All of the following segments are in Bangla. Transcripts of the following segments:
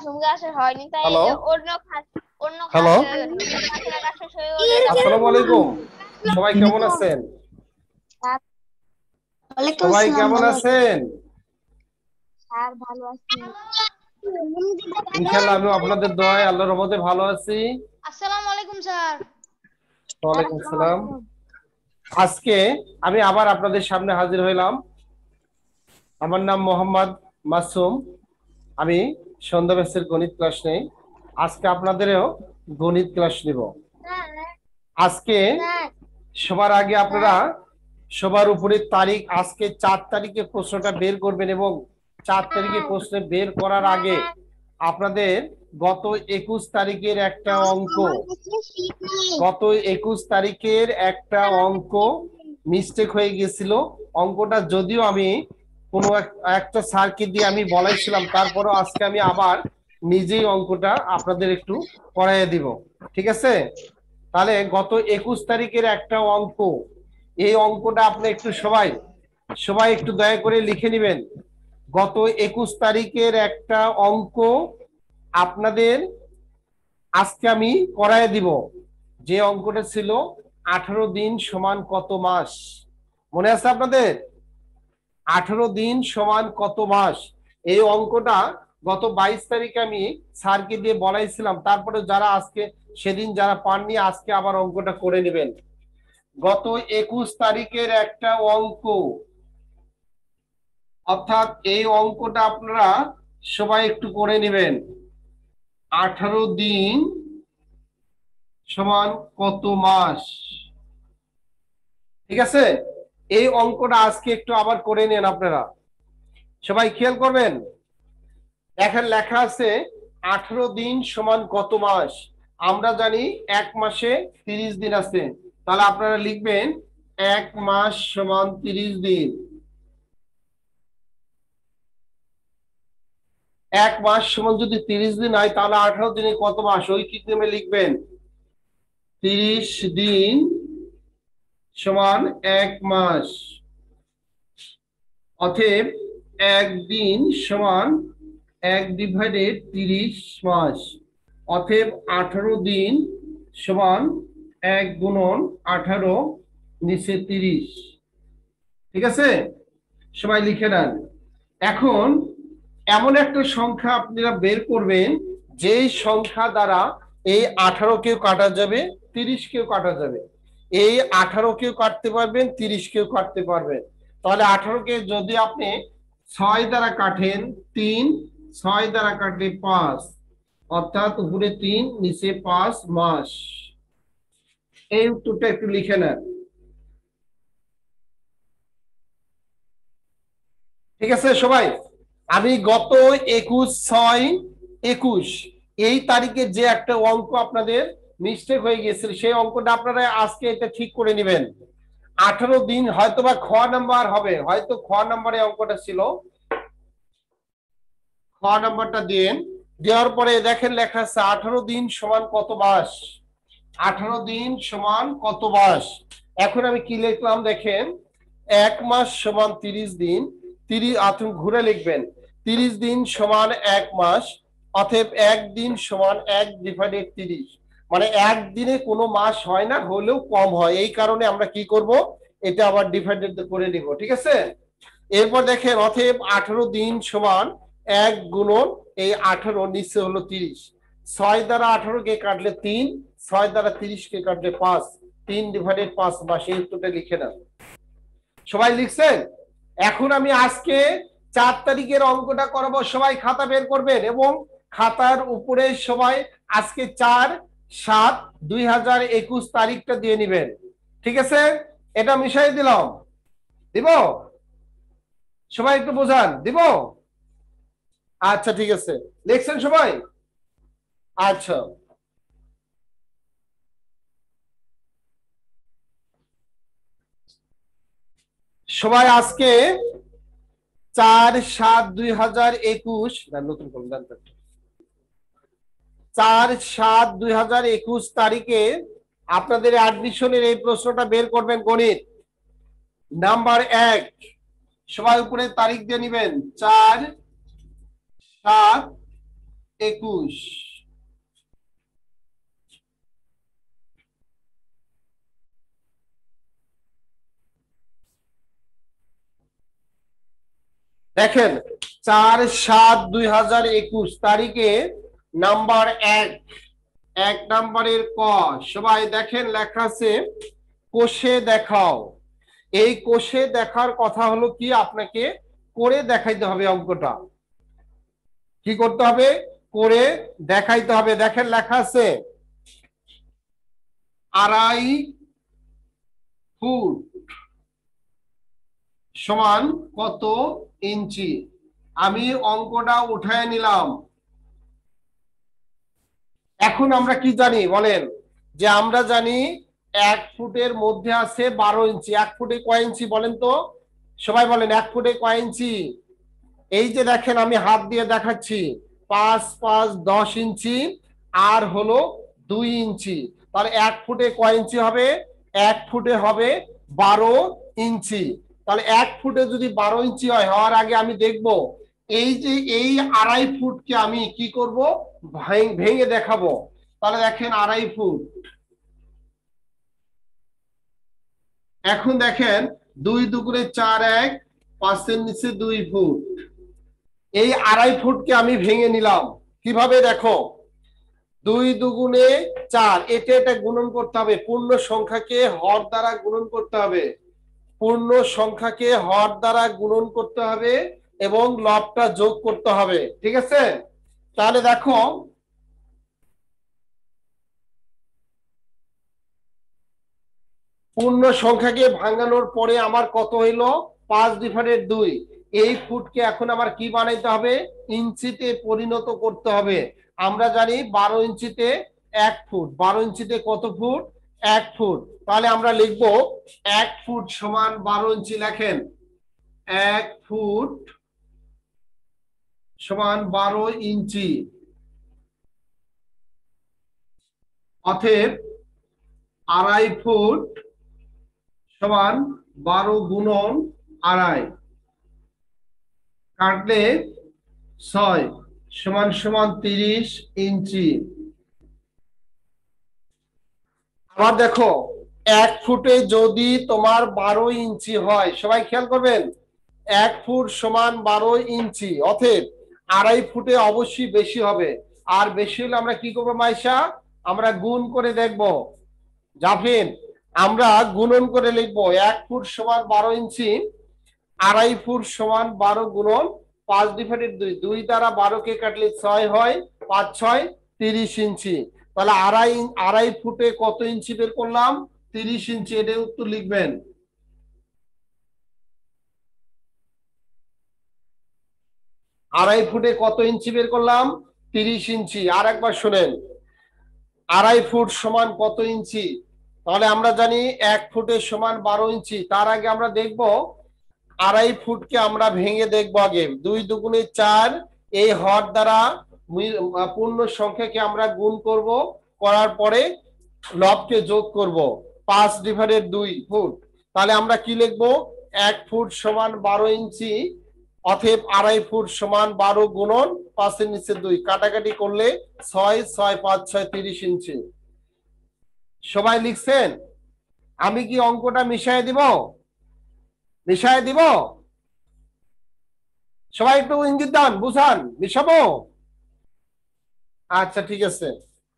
মাসুম ক্লাসে হয়নি, তাই এই হ্যালো যে অন্য হ্যালো ক্লাসে ক্লাসের কাছে হয়ে ওটা যাবে। আসসালামু আলাইকুম। সবাই কেমন আছেন? ওয়ালাইকুম সবাই আসসালাম, কেমন ভালো আছি আছেন? স্যার ভালো আছি। ইনশাআল্লাহ আমি আপনাদের দোয়ায় আল্লাহর রহমতে ভালো আছি। আসসালামু আলাইকুম স্যার। ওয়ালাইকুম আসসালাম। আজকে আমি আবার আপনাদের সামনে হাজির হইলাম। আমার নাম মোহাম্মদ মাসুম। আমি সন্ধ্যা ব্যাচের গণিত ক্লাস নেই। আজকে আপনাদেরও গণিত ক্লাস নিব। আজকে সবার আগে আপনারা সবার উপরে তারিখ, আজকে 4 তারিখে প্রশ্নটা বের করবেন এবং 4 তারিখে প্রশ্ন বের করার আগে আপনাদের গত 21 তারিখের একটা অঙ্ক, গত 21 তারিখের একটা অঙ্ক মিস্টেক হয়ে গেছিল। অঙ্কটা যদিও আমি কোনো একটা স্যারকে দিয়ে আমি বলাইছিলাম, তারপরও আজকে আমি আবার নিজেই অঙ্কটা আপনাদের একটু করাইয়ে দিব। ঠিক আছে? তাহলে গত 21 তারিখের একটা অঙ্ক, এই অঙ্কটা আপনি একটু সবাই সবাই একটু দয়া করে লিখে নেবেন। গত 21 তারিখের একটা অঙ্ক আপনাদের আজকে আমি করায় দিব। যে অঙ্কটা ছিল 18 দিন সমান কত মাস, মনে আছে আপনাদের? 18 দিন সমান কত মাস, এই অঙ্কটা গত 22 তারিখে আমি স্যারকে দিয়ে বলাইছিলাম। তারপরে যারা আজকে সেদিন যারা পাননি, আজকে আবার অঙ্কটা করে নেবেন। গত 21 তারিখের একটা অঙ্ক, অর্থাৎ এই অঙ্কটা আপনারা সবাই একটু করে নেবেন। 18 দিন সমান কত মাস, ঠিক আছে? এই অঙ্কটা আজকে একটু আবার করে নেন আপনারা, সবাই খেয়াল করবেন। এখানে লেখা আছে 18 দিন সমান কত মাস। আমরা জানি এক মাসে 30 দিন আছে, তাহলে আপনারা লিখবেন এক মাস সমান 30 দিন। এক মাস সমান যদি 30 দিন হয়, তাহলে 18 দিনে কত মাস, ওই কিভাবে লিখবেন? 30 দিন সমান এক মাস। অতএব একদিন সমান 1/30 মাস। অতএব 18 দিন সমান 1 গুণন 18 নিচে 30। ঠিক আছে? সবাই লিখে নেন। এখন এমন একটা সংখ্যা আপনারা বের করবেন, যেই সংখ্যা দ্বারা এই 18 কেও কাটা যাবে, 30 কেও কাটা যাবে। এই 18 কেও কাটতে পারবেন, 30 কেও কাটতে পারবেন। তাহলে 18 কে যদি আপনি 6 দ্বারা কাটেন 3, 6 দ্বারা কাটলে 5, অর্থাৎ উপরে 3 নিচে 5 মাস। এই উত্তরটা একটু লিখে নেন। ঠিক আছে সবাই? আমি গত 21/6/21 এই তারিখে যে একটা অঙ্ক আপনাদের মিস্টেক হয়ে গেছিল, সেই অঙ্কটা আপনারা আজকে এটা ঠিক করে নেবেন। 18 দিন হয়তোবা খ নাম্বার হবে, হয়তো খ নাম্বারে অঙ্কটা ছিল। খ নাম্বারটা দিন, দেওয়ার পরে দেখেন লেখা আছে 18 দিন সমান কত মাস। 18 দিন সমান কত মাস। এখন আমি কি লিখলাম দেখেন, এক মাস সমান 30 দিন। 30 আপনি ঘুরে লিখবেন, 30 দিন সমান এক মাস। অতএব একদিন সমান 1/30, মানে একদিনে কোনো মাস হয় না, হলেও কম হয়। এই কারণে আমরা কি করব, এটা আবার ডিভাইডেড করে নিব। ঠিক আছে? এরপর দেখেন, অতএব 18 দিন সমান 1 গুণন এই 18 নিচে হলো 30। 6 দ্বারা 18 কে কাটলে 3, 6 দ্বারা 30 কে কাটলে 5, 3/5 বা সেই উত্তরটা লিখে নেন। সবাই লিখছেন? এখন আমি আজকে 4 তারিখের অঙ্কটা করাবো। সবাই খাতা বের করবেন এবং খাতার উপরে সবাই আজকে 4/7/2021 তারিখটা দিয়ে নিবেন। ঠিক আছে? এটা মিশাই দিলাম, দিব? সবাই একটু বোঝান, দিব? আচ্ছা ঠিক আছে, লিখছেন সবাই? আচ্ছা, সবাই আজকে 4/7/2021, নতুন করুন, 4/7/2021 তারিখে আপনাদের অ্যাডমিশনের এই প্রশ্নটা বের করবেন। গণিত নাম্বার 1, সবাই উপরে তারিখ দিয়ে নিবেন, 4/7/2021। 21। দেখেন 4/7/2021 তারিখে নাম্বার 1 নাম্বারের ক। সবাই দেখেন লেখা আছে কোষে দেখাও। এই কোষে দেখার কথা হলো কি, আপনাকে করে দেখাইতে হবে। অঙ্কটা কি করতে হবে? করে দেখাইতে হবে। দেখেন লেখা আছে 2.5 ফুট সমান কত ইঞ্চি। আমি অঙ্কটা উঠায় নিলাম। এখন আমরা কি জানি বলেন? যে আমরা জানি 1 ফুটের মধ্যে আছে 12 ইঞ্চি। 1 ফুটে কয় ইঞ্চি বলেন তো? সবাই বলেন 1 ফুটে কয় ইঞ্চি? এই যে দেখেন আমি হাত দিয়ে দেখাচ্ছি, 5 5 10 ইঞ্চি আর হলো 2 ইঞ্চি। তাহলে 1 ফুটে কয় ইঞ্চি হবে? 1 ফুটে হবে 12 ইঞ্চি। তাহলে 1 ফুটে যদি 12 ইঞ্চি হয়, হওয়ার আগে আমি দেখব এই যে এই 2.5 ফুটকে আমি কি করব? ভেঙে দেখাবো। তাহলে দেখেন 2.5 ফুট। এখন দেখেন 2 দুগুণে 4, 1 5-এর নিচে 2 ফুট। এই 2.5 ফুটকে আমি ভেঙে নিলাম। কিভাবে? দেখো 2 দুগুণে 4, এটা গুণন করতে হবে। পূর্ণ সংখ্যাকে হর দ্বারা গুণন করতে হবে। পূর্ণ সংখ্যাকে হর দ্বারা গুণন করতে হবে এবং লবটা যোগ করতে হবে। ঠিক আছে? তাহলে দেখো পূর্ণ সংখ্যাকে ভাঙানোর পরে আমার কত হইলো? 5/2। এই ফুটকে এখন আমার কি বানাইতে হবে? ইঞ্চিতে পরিণত করতে হবে। আমরা জানি 12 ইঞ্চিতে 1 ফুট। 12 ইঞ্চিতে কত ফুট? 1 ফুট। তাহলে আমরা লিখবো 1 ফুট সমান 12 ইঞ্চি। লেখেন 1 ফুট সমান 12 ইঞ্চি। অতএব 2.5 ফুট সমান 12 গুণন 2.5 কাটলে 6 সমান সমান 30 ইঞ্চি। আবার দেখো 1 ফুটে যদি তোমার 12 ইঞ্চি হয়, সবাই খেয়াল করবেন, 1 ফুট সমান 12 ইঞ্চি। অতএব 2.5 ফুটে অবশ্যই বেশি হবে। আর বেশি হলে আমরা কি করবো মাইশা? আমরা গুণ করে দেখব। জাফিন, আমরা গুণন করে লিখবো 1 ফুট সমান 12 ইঞ্চি, 2.5 ফুট সমান 12 গুণন 5/2। 2 দ্বারা 12কে কাটলে 6 হয়, 5 6 30 ইঞ্চি। তাহলে 2.5 ফুটে কত ইঞ্চি বের করলাম? 30 ইঞ্চি। এটার উত্তর লিখবেন। 2.5 ফুটে কত ইঞ্চি বের করলাম? 30 ইঞ্চি। আর একবার শুনেন, 2.5 ফুট সমান কত ইঞ্চি? তাহলে আমরা জানি 1 ফুটের সমান 12 ইঞ্চি। তার আগে আমরা দেখব 2.5 ফুটকে আমরা ভেঙে দেখবো আগে। 2 দুগুণে 4, এই হর দ্বারা পূর্ণ সংখ্যাকে আমরা গুণ করব, করার পরে লবকে যোগ করব। 5/2 ফুট। তাহলে আমরা কি লিখবো? 1 ফুট সমান 12 ইঞ্চি। অতএব 2.5 ফুট সমান 12 গুণন 5-এর নিচে 2, কাটাকাটি করলে 6 6 5 6 30 ইঞ্চি। সবাই লিখছেন? আমি কি অঙ্কটা মিশাই দিব? মিশাই দিব? সবাই একটু ইঙ্গিত দান, বুঝান। মিশাবো? আচ্ছা ঠিক আছে।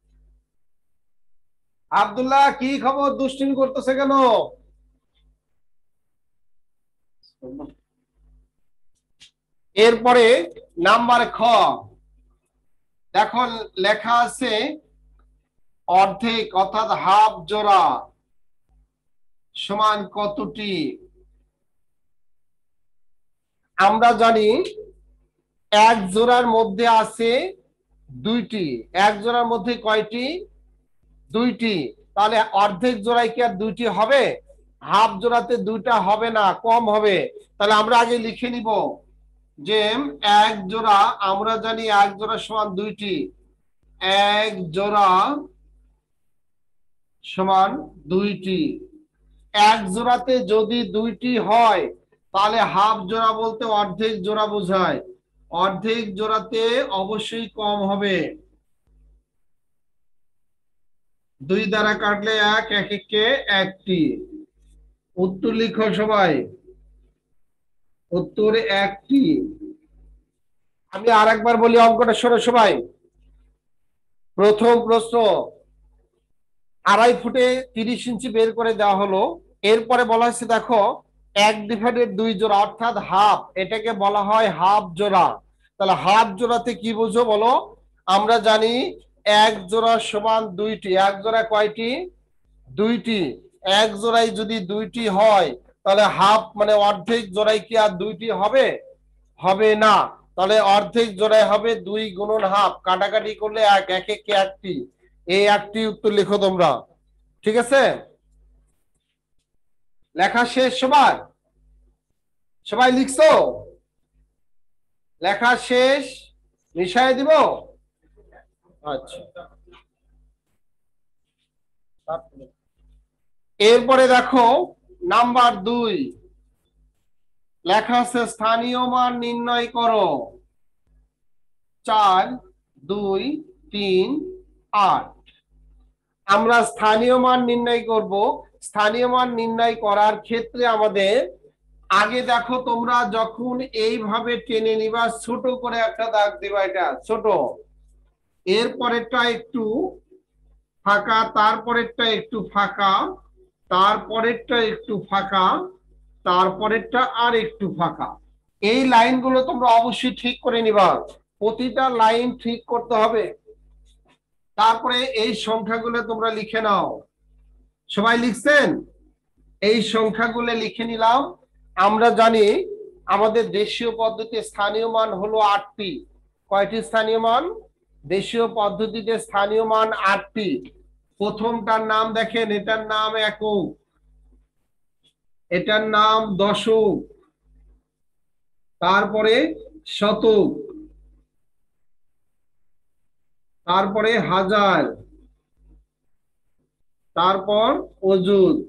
আব্দুল্লাহ কি খবর? দুষ্টিমি করতেছে কেন? এরপরে নাম্বার খ। দেখো লেখা আছে অর্ধেক অর্থাৎ হাফ জোড়া সমান কতটি? আমরা জানি 1 জোড়ার মধ্যে আছে 2টি। 1 জোড়ার মধ্যে কয়টি? 2টি। তাহলে অর্ধেক জোড়ায় কি আর 2টি হবে? হাফ জোড়াতে 2টা হবে না, কম হবে। তাহলে আমরা আগে লিখে নিব যে 1 জোড়া, আমরা জানি 1 জোড়া সমান 2টি। 1 জোড়া সমান 2টি। 1 জোড়াতে যদি 2টি হয় তাহলে হাফ জোড়া বলতে অর্ধেক জোড়া বোঝায়। অর্ধেক জোড়াতে অবশ্যই কম হবে। 2 দ্বারা কাটলে 1, 1 একে 1টি। উত্তর লিখো সবাই, উত্তর 1টি। আমি আরেকবার বলি অঙ্কটা, শোনো সবাই। প্রথম প্রশ্ন, 2.5 ফুটে 30 ইঞ্চি বের করে দেওয়া হলো। এরপরে বলা হয়েছে দেখো 1/2 জোড়া অর্থাৎ হাফ, এটাকে বলা হয় হাফ জোড়া। তাহলে হাফ জোড়াতে কি বুঝো বলো? আমরা জানি 1 জোড়া সমান 2টি। 1 জোড়া কয়টি? 2টি। 1 জোড়ায় যদি 2টি হয় তাহলে হাফ মানে অর্ধেক জোড়ায় কি আর 2টি হবে? হবে না। তাহলে অর্ধেক জোড়ায় হবে 2 গুণন হাফ, কাটাকাটি করলে 1, 1 একে 1টি। এই 1টি উত্তর লিখো তোমরা। ঠিক আছে, লেখা শেষ সবার? সবাই লিখছো? লেখা শেষ, মিশাই দিব। আচ্ছা, এরপরে দেখো নাম্বার 2 লেখা আছে স্থানীয় মান নির্ণয় করো। 4, 2, 3, 8। আমরা স্থানীয় মান নির্ণয় করব। স্থানীয় মান নির্ণয় করার ক্ষেত্রে আমাদের আগে দেখো তোমরা যখন এইভাবে টেনে নিবা, ছোট করে একটা দাগ দিবা, এটা ছোট, এরপরেরটা একটু ফাঁকা, তারপরেরটা একটু ফাঁকা, তারপরেরটা একটু ফাঁকা, তারপরেরটা আর একটু ফাঁকা। এই লাইনগুলো তোমরা অবশ্যই ঠিক করে নিবা, প্রতিটা লাইন ঠিক করতে হবে। তারপরে এই সংখ্যাগুলো তোমরা লিখে নাও। সবাই লিখছেন? এই সংখ্যাগুলো লিখে নিলাম। আমরা জানি আমাদের দেশীয় পদ্ধতিতে স্থানীয় মান হলো 8টি। কয়টি স্থানীয় মান? দেশীয় পদ্ধতিতে স্থানীয় মান 8টি। প্রথমটার নাম দেখেন, এটার নাম একক, এটার নাম দশক, তারপরে শতক, তারপরে হাজার, তারপর অযুত।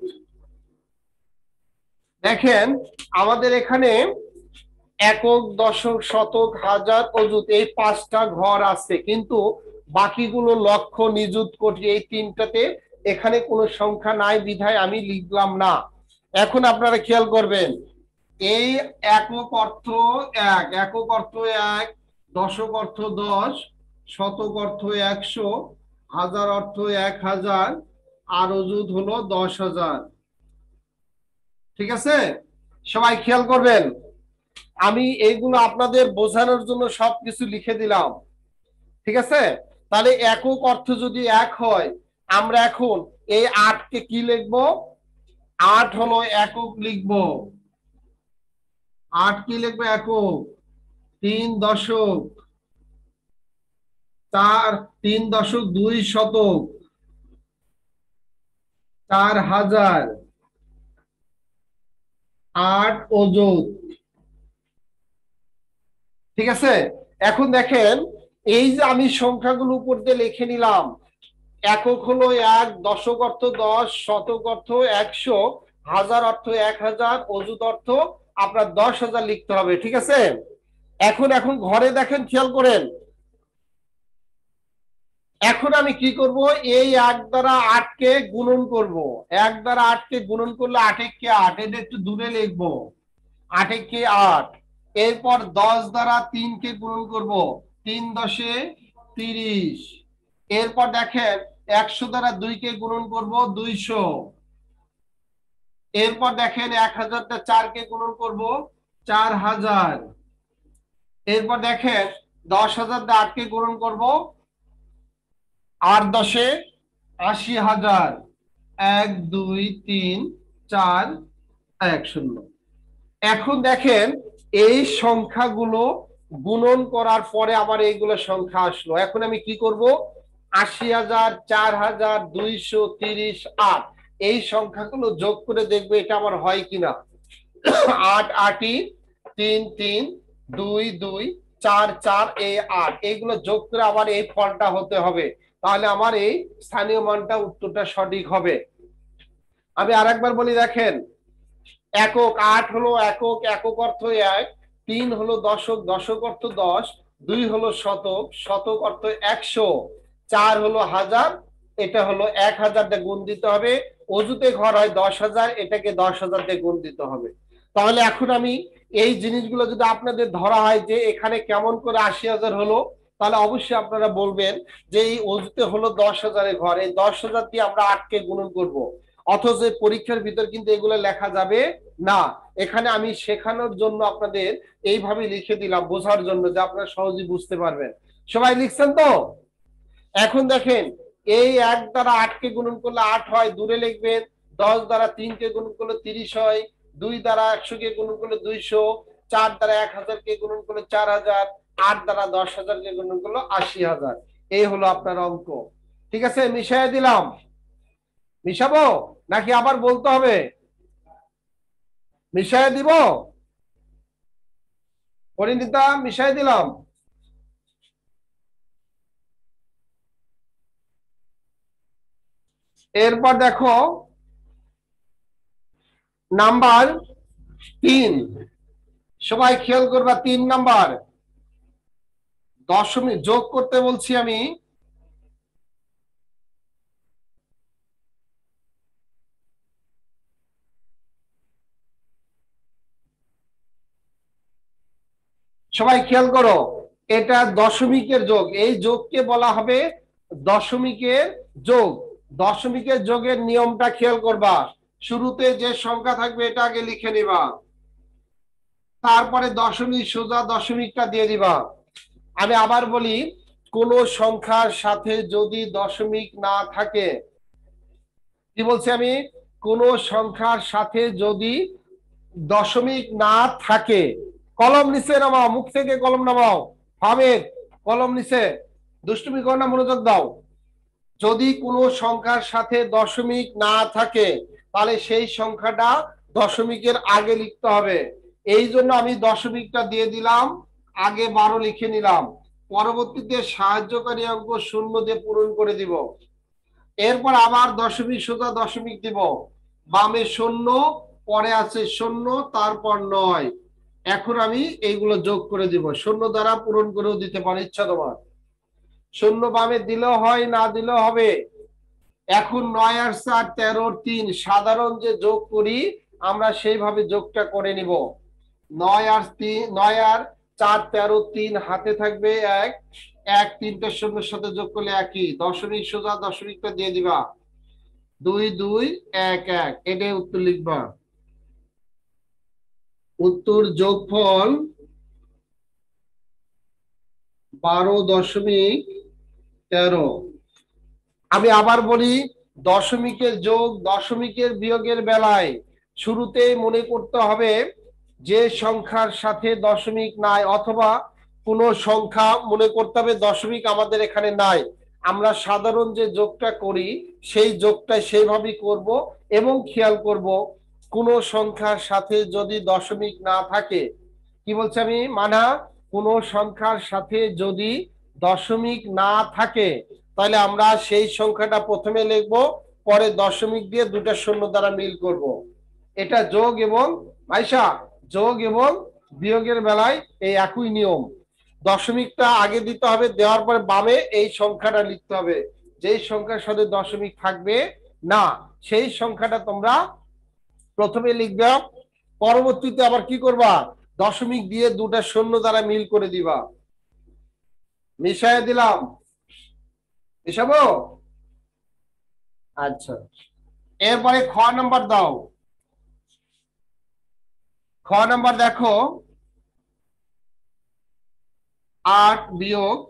দেখেন আমাদের এখানে একক, দশক, শতক, হাজার, অযুত এই 5টা ঘর আছে, কিন্তু বাকিগুলো লক্ষ, নিযুত, কোটি এই 3টাতে এখানে কোনো সংখ্যা নাই বিধায় আমি লিখলাম না। এখন আপনারা খেয়াল করবেন, এই একক অর্থ 1, একক অর্থ 1, দশক অর্থ 10, শতক অর্থ 100, হাজার অর্থ 1000, আর অযুত হলো 10,000। ঠিক আছে, সবাই খেয়াল করবেন। আমি এইগুলো আপনাদের বোঝানোর জন্য সবকিছু লিখে দিলাম। ঠিক আছে, তাহলে একক অর্থ যদি 1 হয়, আমরা এখন এই 8কে কি লিখবো? 8 হলো একক লিখবো। 8 কি লিখবো? একক। 3 দশক, 3 দশক 2 শতক, 4 হাজার, 8 অযুত। ঠিক আছে, এখন দেখেন এই যে আমি সংখ্যাগুলো উপর দিয়ে লিখে নিলাম, একক হলো 1, দশক অর্থ 10, শতক অর্থ 100, হাজার অর্থ 1000, অযুত অর্থ আপনার 10,000 লিখতে হবে। ঠিক আছে, এখন এখন ঘরে দেখেন, খেয়াল করেন। এখন আমি কি করব? এই 1 দ্বারা 8কে গুণন করব। 1 দ্বারা 8কে গুণন করলে 8 একে 8, এটা একটু দূরে লিখবো, 8 একে 8। এরপর 10 দ্বারা 3কে গুণন করব, 3 দশে 30। এরপর দেখেন 100 দ্বারা 2কে গুণন করব, 200। এরপর দেখেন 1000 দ্বারা 4কে গুণন করব, 4000। এরপর দেখেন 10,000 দ্বারা 8কে গুণন করব, 8 দশে 80,000। 1 2 3 4 1 0। এখন দেখেন এই সংখ্যাগুলো গুণন করার পরে আমার এইগুলো সংখ্যা আসলো। এখন আমি কি করব? 80,000, 4,000, 230, 8 এই সংখ্যাগুলো যোগ করে দেখবো এটা আমার হয় কিনা। 8 8ই, 3 3, 2 2, 4 4, এই 8 এইগুলো যোগ করে আমার এই ফলটা হতে হবে, তাহলে আমার এই স্থানীয় মানটা উত্তরটা সঠিক হবে। আমি আরেকবার বলি, দেখেন একক 8 হলো একক, একক অর্থ 1, 3 হলো দশক, দশক অর্থ 10, 2 হলো শতক, শতক অর্থ 100, 4 হলো হাজার, এটা হলো 1000 দিয়ে গুণ দিতে হবে। অজুতে ঘর হয় 10,000, এটাকে 10,000 দিয়ে গুণ দিতে হবে। তাহলে এখন আমি এই জিনিসগুলো যদি আপনাদের ধরা হয় যে এখানে কেমন করে 80,000 হলো, তাহলে অবশ্যই আপনারা বলবেন যে এই অজুতে হলো 10,000 ঘর, এই 10,000 দিয়ে আমরা 8কে গুণন করব। অথচ পরীক্ষার ভিতর কিন্তু এগুলো লেখা যাবে না। এখানে আমি শেখানোর জন্য আপনাদের এইভাবে লিখে দিলাম, বোঝার জন্য, যে আপনারা সহজেই বুঝতে পারবেন। সবাই লিখছেন তো? এখন দেখেন, এই 1 দ্বারা 8কে গুণন করলে 8 হয়, দূরে লিখবেন। 10 দ্বারা 3কে গুণন করলে 30 হয়, 2 দ্বারা 100কে গুণন করলে 200, 4 দ্বারা 1000কে গুণন করলে 4000, 8 দ্বারা 10,000কে গুণন করলে 80,000। এই হলো আপনার অঙ্ক। ঠিক আছে, মিশিয়ে দিলাম। মিশাবো নাকি আবার বলতে হবে? মিশিয়ে দিব? পরিণীতা, মিশিয়ে দিলাম। এরপর দেখো নাম্বার 3, সবাই খেয়াল করবা। 3 নাম্বার, দশমিক যোগ করতে বলছি আমি। সবাই খেয়াল করো, এটা দশমিকের যোগ, এই যোগকে বলা হবে দশমিকের যোগ। দশমিকের যোগের নিয়মটা খেয়াল করবা। শুরুতে যে সংখ্যা থাকবে এটা আগে লিখে নিবা, তারপরে দশমিক সোজা দশমিকটা দিয়ে দিবা। আমি আবার বলি, কোন সংখ্যার সাথে যদি দশমিক না থাকে, কি বলছি আমি, কোন সংখ্যার সাথে যদি দশমিক না থাকে, কলম নিচে নামাও, মুখ থেকে কলম নামাও, হামেদ কলম নিচে, দুষ্টুমি করো না, মনোযোগ দাও। যদি কোনো সংখ্যার সাথে দশমিক না থাকে তাহলে সেই সংখ্যাটা দশমিকের আগে লিখতে হবে। এই জন্য আমি দশমিকটা দিয়ে দিলাম, আগে 12 লিখে নিলাম, পরবর্তীতে সাহায্যকারী অঙ্ক শূন্য দিয়ে পূরণ করে দিব। এরপর আবার দশমিক সোজা দশমিক দিব, বামে শূন্য, পরে আছে শূন্য, তারপর 9। এখন আমি এইগুলো যোগ করে দিব, শূন্য দ্বারা পূরণ করেও দিতে পারি, ইচ্ছা তোমার। শূন্য বামে দিলেও হয়, না দিলেও হবে। এখন 9 আর 4 13 3, সাধারণ যে যোগ করি আমরা সেইভাবে যোগটা করে নিব। 9 আর 3, 9 আর 4 13 3, হাতে থাকবে 1, 1 3টে শূন্যের সাথে যোগ করলে একই, দশমিক সোজা দশমিকটা দিয়ে দিবা, 2 2 1 1, এটাই উত্তর লিখবা। উত্তর যোগফল 12.13। আমি আবার বলি, দশমিকের যোগ দশমিকের বিয়োগের বেলায় শুরুতেই মনে করতে হবে যে সংখ্যার সাথে দশমিক নাই, অথবা কোনো সংখ্যা মনে করতে হবে দশমিক আমাদের এখানে নাই। আমরা সাধারণ যে যোগটা করি সেই যোগটা সেইভাবেই করব। এবং খেয়াল করব, কোনো সংখ্যার সাথে যদি দশমিক না থাকে, কি বলছি আমি, মানা, কোনো সংখ্যার সাথে যদি দশমিক না থাকে তাহলে আমরা সেই সংখ্যাটা প্রথমে লিখব, পরে দশমিক দিয়ে দুটা শূন্য দ্বারা মিল করব। এটা যোগ এবং আয়শা, যোগ এবং বিয়োগের বেলায় এই একই নিয়ম। দশমিকটা আগে দিতে হবে, দেওয়ার পরে বামে এই সংখ্যাটা লিখতে হবে। যেই সংখ্যার সাথে দশমিক থাকবে না সেই সংখ্যাটা তোমরা প্রথমে লিখবে, পরবর্তীতে আবার কি করবা, দশমিক দিয়ে দুটা শূন্য দ্বারা মিল করে দিবা। মিশাইয়া দিলাম, মিশাবো? আচ্ছা, এরপরে খ নাম্বার দাও। খ নাম্বার দেখো, 8 বিয়োগ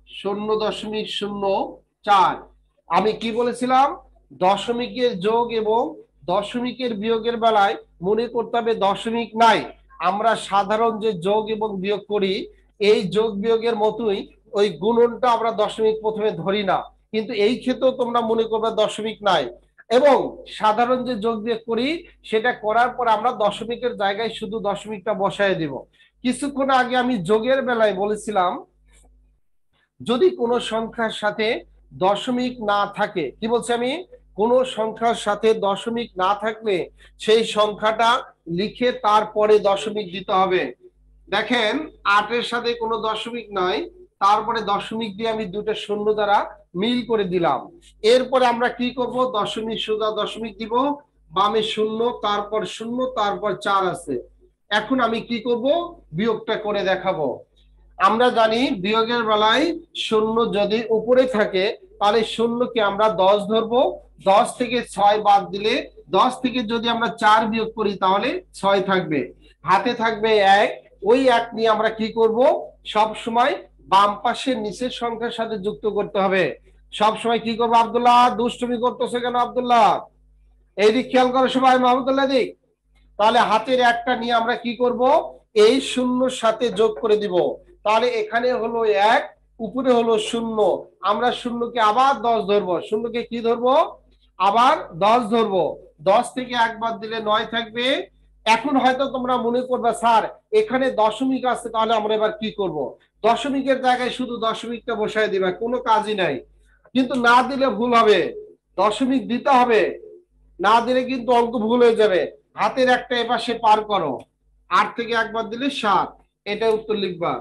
0.04। আমি কি বলেছিলাম, দশমিকের যোগ এবং দশমিকের বিয়োগের বেলায় মনে করতে হবে দশমিক নাই। আমরা সাধারণ যে যোগ এবং বিয়োগ করি এই যোগ বিয়োগের মতোই ওই গুণনটা আমরা দশমিক প্রথমে ধরি না, কিন্তু এই ক্ষেত্রেও তোমরা মনে করবে দশমিক নাই। এবং সাধারণ যে যোগ বিয়োগ করি সেটা করার পর আমরা দশমিকের জায়গায় শুধু দশমিকটা বসায় দিব। কিছুক্ষণ আগে আমি যোগের বেলায় বলেছিলাম, যদি কোনো সংখ্যার সাথে দশমিক না থাকে, কি বলছি আমি, কোন সংখ্যার সাথে দশমিক না থাকলে সেই সংখ্যাটা লিখে তারপরে দশমিক দিতে হবে। দেখেন 8-এর সাথে কোনো দশমিক নাই, তারপরে দশমিক দিয়ে আমি দুটো শূন্য দ্বারা মিল করে দিলাম। এরপরে আমরা কি করব, দশমিক সোজা দশমিক দিব, বামে শূন্য, তারপর শূন্য, তারপর 4 আছে। এখন আমি কি করব, বিয়োগটা করে দেখাবো। আমরা জানি বিয়োগের বেলায় শূন্য যদি উপরে থাকে তাহলে শূন্যকে আমরা 10 ধরবো, 10 থেকে 6 বাদ দিলে 10 থেকে যদি আমরা 4 বিয়োগ করি তাহলে 6 থাকবে, হাতে থাকবে 1। ওই 1 নিয়ে আমরা কি করব, সব সময় বাম পাশের নিচের সংখ্যার সাথে যুক্ত করতে হবে। সব সময় কি করবো, আব্দুল্লাহ দুষ্টুমি করতেছে কেন আব্দুল্লাহ, এই দিক খেয়াল করো সবাই, মাহমুদুল্লাহ দিক। তাহলে হাতের একটা নিয়ে আমরা কি করব, এই শূন্যর সাথে যোগ করে দিব। তাহলে এখানে হলো 1, উপরে হলো শূন্য, আমরা শূন্যকে আবার 10 ধরবো, শূন্যকে কি ধরবো, আবার 10 ধরবো। 10 থেকে 1 বাদ দিলে 9 থাকবে। এখন হয়তো তোমরা মনে করবে স্যার এখানে দশমিক আছে, তাহলে আমরা এবার কি করব, দশমিকের জায়গায় শুধু দশমিকটা বসায় দিবা, কোনো কাজই নাই। কিন্তু না দিলে ভুল হবে, দশমিক দিতে হবে, না দিলে কিন্তু অঙ্ক ভুল হয়ে যাবে। হাতের একটা এপাশে পার করো, 8 থেকে 1 বাদ দিলে 7, এটা উত্তর লিখবা।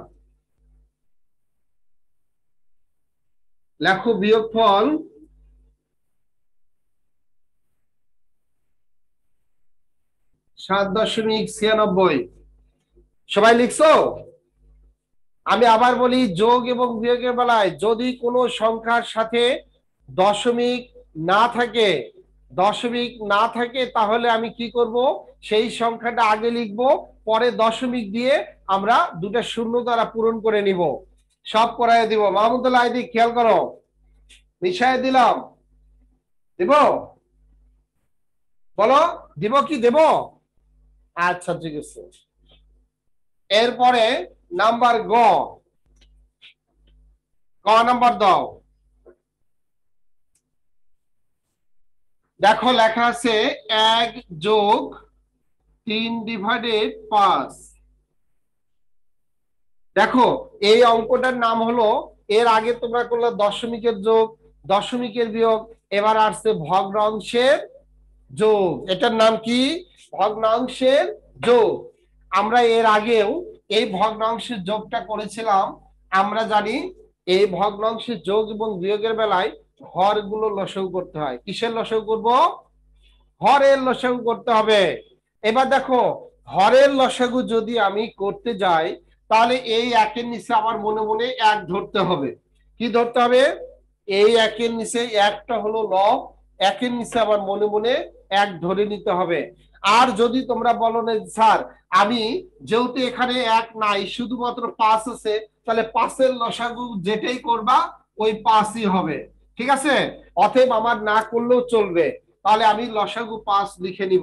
লেখো বিয়োগফল 7.96। সবাই লিখছো? আমি আবার বলি, যোগ এবং বিয়োগের বেলায় যদি কোনো সংখ্যার সাথে দশমিক না থাকে, দশমিক না থাকে তাহলে আমি কি করব, সেই সংখ্যাটা আগে লিখব, পরে দশমিক দিয়ে আমরা দুটো শূন্য দ্বারা পূরণ করে নিব। সব করাই দিব, মাহমুদুল্লাহ আইদি খেয়াল করো, মিশাই দিলাম, দিব, বলো দিব কি দেব? আচ্ছা ঠিক আছে। এরপরে নাম্বার গ, ক নাম্বার দাও। দেখো লেখা আছে 1 যোগ 3/5। দেখো এই অঙ্কটার নাম হলো, এর আগে তোমরা করলে দশমিকের যোগ, দশমিকের বিয়োগ, এবার আসছে ভগ্নাংশের যোগ। এটার নাম কি, ভগ্নাংশের যোগ। আমরা এর আগেও এই ভগ্নাংশের যোগটা করেছিলাম। আমরা জানি এই ভগ্নাংশের যোগ এবং বিয়োগের বেলায় হরগুলো লসাগু করতে হয়। কিসের লসাগু করব, হরের লসাগু করতে হবে। এবার দেখো হরের লসাগু যদি আমি করতে যাই তাহলে এই 1-এর নিচে আমার মনে মনে 1 ধরতে হবে। কি ধরতে হবে, এই 1-এর নিচে একটা হলো লব, 1-এর নিচে আমার মনে মনে 1 ধরে নিতে হবে। আর যদি তোমরা বলো না স্যার আমি যেহেতু এখানে 1 নাই শুধুমাত্র 5 আছে, তাহলে 5-এর লসাগু যেটাই করবা ওই 5ই হবে, ঠিক আছে। অতএব আমার না করলেও চলবে, তাহলে আমি লসাগু 5 লিখে নিব।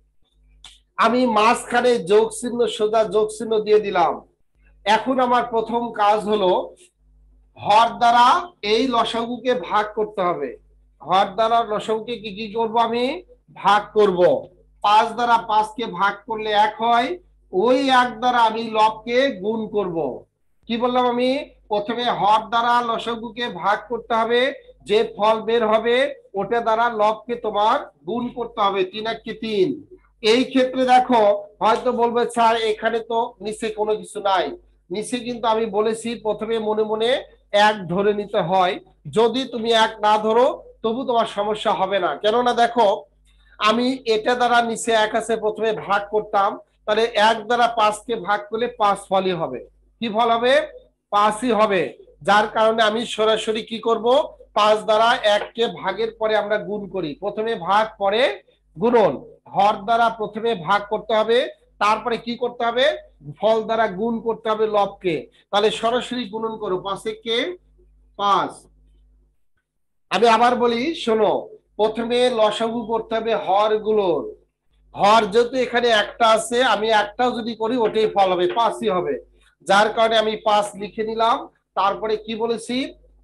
আমি মাঝখানে যোগ চিহ্ন, সোজা যোগ চিহ্ন দিয়ে দিলাম। এখন আমার প্রথম কাজ হলো হর দ্বারা এই লসাগুকে ভাগ করতে হবে। হর দ্বারা লসাগুকে কি কি করব, আমি ভাগ করব। 5 দ্বারা 5-কে ভাগ করলে 1 হয়, ওই 1 দ্বারা আমি লবকে গুণ করব। কি বললাম আমি, প্রথমে হর দ্বারা লসাগুকে ভাগ করতে হবে, যে ফল বের হবে ওটা দ্বারা লবকে তোমার গুণ করতে হবে, 3 × 3। এই ক্ষেত্রে দেখো হয়তো বলবে স্যার এখানে তো নিচে কোনো কিছু নাই, নিচে কিন্তু আমি বলেছি প্রথমে মনে মনে 1 ধরে নিতে হয়। যদি তুমি 1 না ধরো তবু তোমার সমস্যা হবে না, কেননা দেখো আমি এটা দ্বারা নিচে 1 আছে প্রথমে ভাগ করতাম, তাহলে 1 দ্বারা 5-কে ভাগ করলে 5 ফলই হবে। কি ফল হবে, 5ই হবে। যার কারণে আমি সরাসরি কি করব, 5 দ্বারা 1-কে ভাগের পরে আমরা গুণ করি, প্রথমে ভাগ পরে গুণন। হর দ্বারা প্রথমে ভাগ করতে হবে, তারপরে কি করতে হবে, ফল দ্বারা গুণ করতে হবে লবকে। তাহলে সরাসরি গুণন করো, 5-এ 5। আমি আবার বলি শোনো, প্রথমে লসাগু করতে হবে হর গুলোর। হর যেহেতু এখানে একটা আছে, আমি একটাও যদি করি ওটাই ফল হবে, 5ই হবে। যার কারণে আমি 5 লিখে নিলাম। তারপরে কি বলেছি,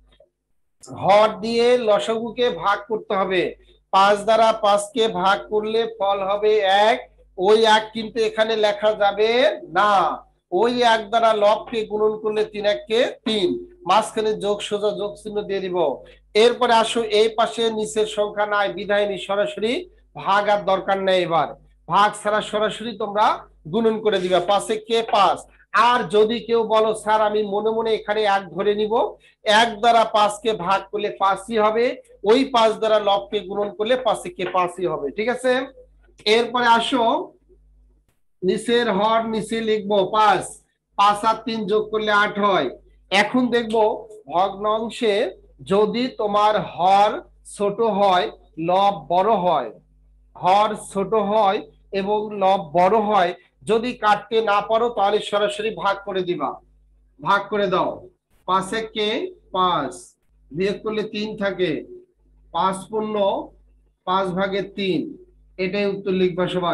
হর দিয়ে লসাগুকে ভাগ করতে হবে। 5 দ্বারা 5-কে ভাগ করলে ফল হবে 1, ওই 1 কিন্তু এখানে লেখা যাবে না, ওই 1 দ্বারা লবকে গুণন করলে 3-1-কে 3, মাঝখানে যোগ সোজা যোগ চিহ্ন দিয়ে দিব। এরপরে আসো এই পাশে নিচের সংখ্যা নাই বিধায় নি, সরাসরি ভাগ আর দরকার নেই, এবার ভাগ ছাড়া সরাসরি তোমরা গুণন করে দিবা, 5-এ 5। আর যদি কেউ বলো স্যার আমি মনে মনে এখানে 1 ধরে নিব, 1 দ্বারা 5কে ভাগ করলে 5ই হবে, ওই 5 দ্বারা লবকে গুণন করলে 5কে 5ই হবে। ঠিক আছে, এরপরে আসো নিচের হর নিচে লিখবো 5, 5 আর 3 যোগ করলে 8 হয়। এখন দেখবো ভগ্নাংশে যদি তোমার হর ছোট হয় লব বড় হয়, হর ছোট হয় এবং লব বড় হয়, যদি কাটতে না পারো তাহলে সরাসরি ভাগ করে দিবা, ভাগ করে দাও। 5 একে 5, বিয়োগ করলে 3 থাকে, 5 পূর্ণ 5 ভাগের 3, এটাই উত্তর লিখবা সবাই।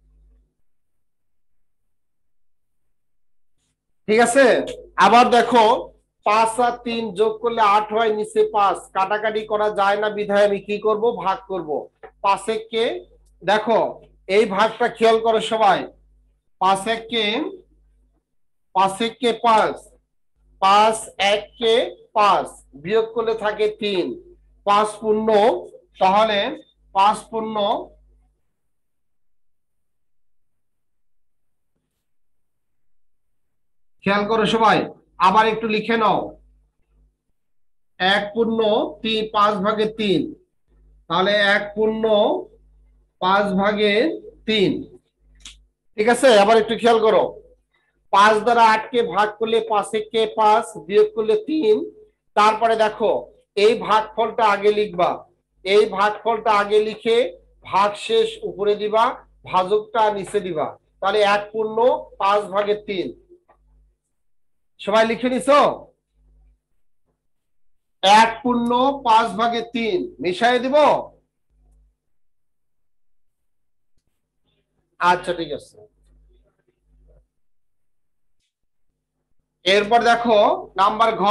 ঠিক আছে, আবার দেখো 5 আর 3 যোগ করলে 8 হয়, নিচে 5, কাটাকাটি করা যায় না বিধায় আমি কি করব, ভাগ করব। 5 একে, দেখো এই ভাগটা খেয়াল করো সবাই, 5 একে 5 একে 5, 5 1কে 5, বিয়োগ করলে থাকে 3, 5 পূর্ণ, তাহলে 5 পূর্ণ, খেয়াল করো সবাই, আবার একটু লিখে নাও, 1 পূর্ণ 3, 5 ভাগে 3, তাহলে 1 পূর্ণ 5 ভাগে 3। ঠিক আছে, আবার একটু খেয়াল করো, 5 দ্বারা 8কে ভাগ করলে 5 একে 5, বিয়োগ করলে 3, তারপরে দেখো এই ভাগফলটা আগে লিখবা, এই ভাগফলটা আগে লিখে ভাগশেষ উপরে দিবা, ভাজকটা নিচে দিবা, তাহলে 1 পূর্ণ 5 ভাগে 3। সবাই লিখে নিছো? 1 পূর্ণ 5 ভাগে 3 মিশাই দিব। আচ্ছা ঠিক আছে, এরপর দেখো নাম্বার ঘ,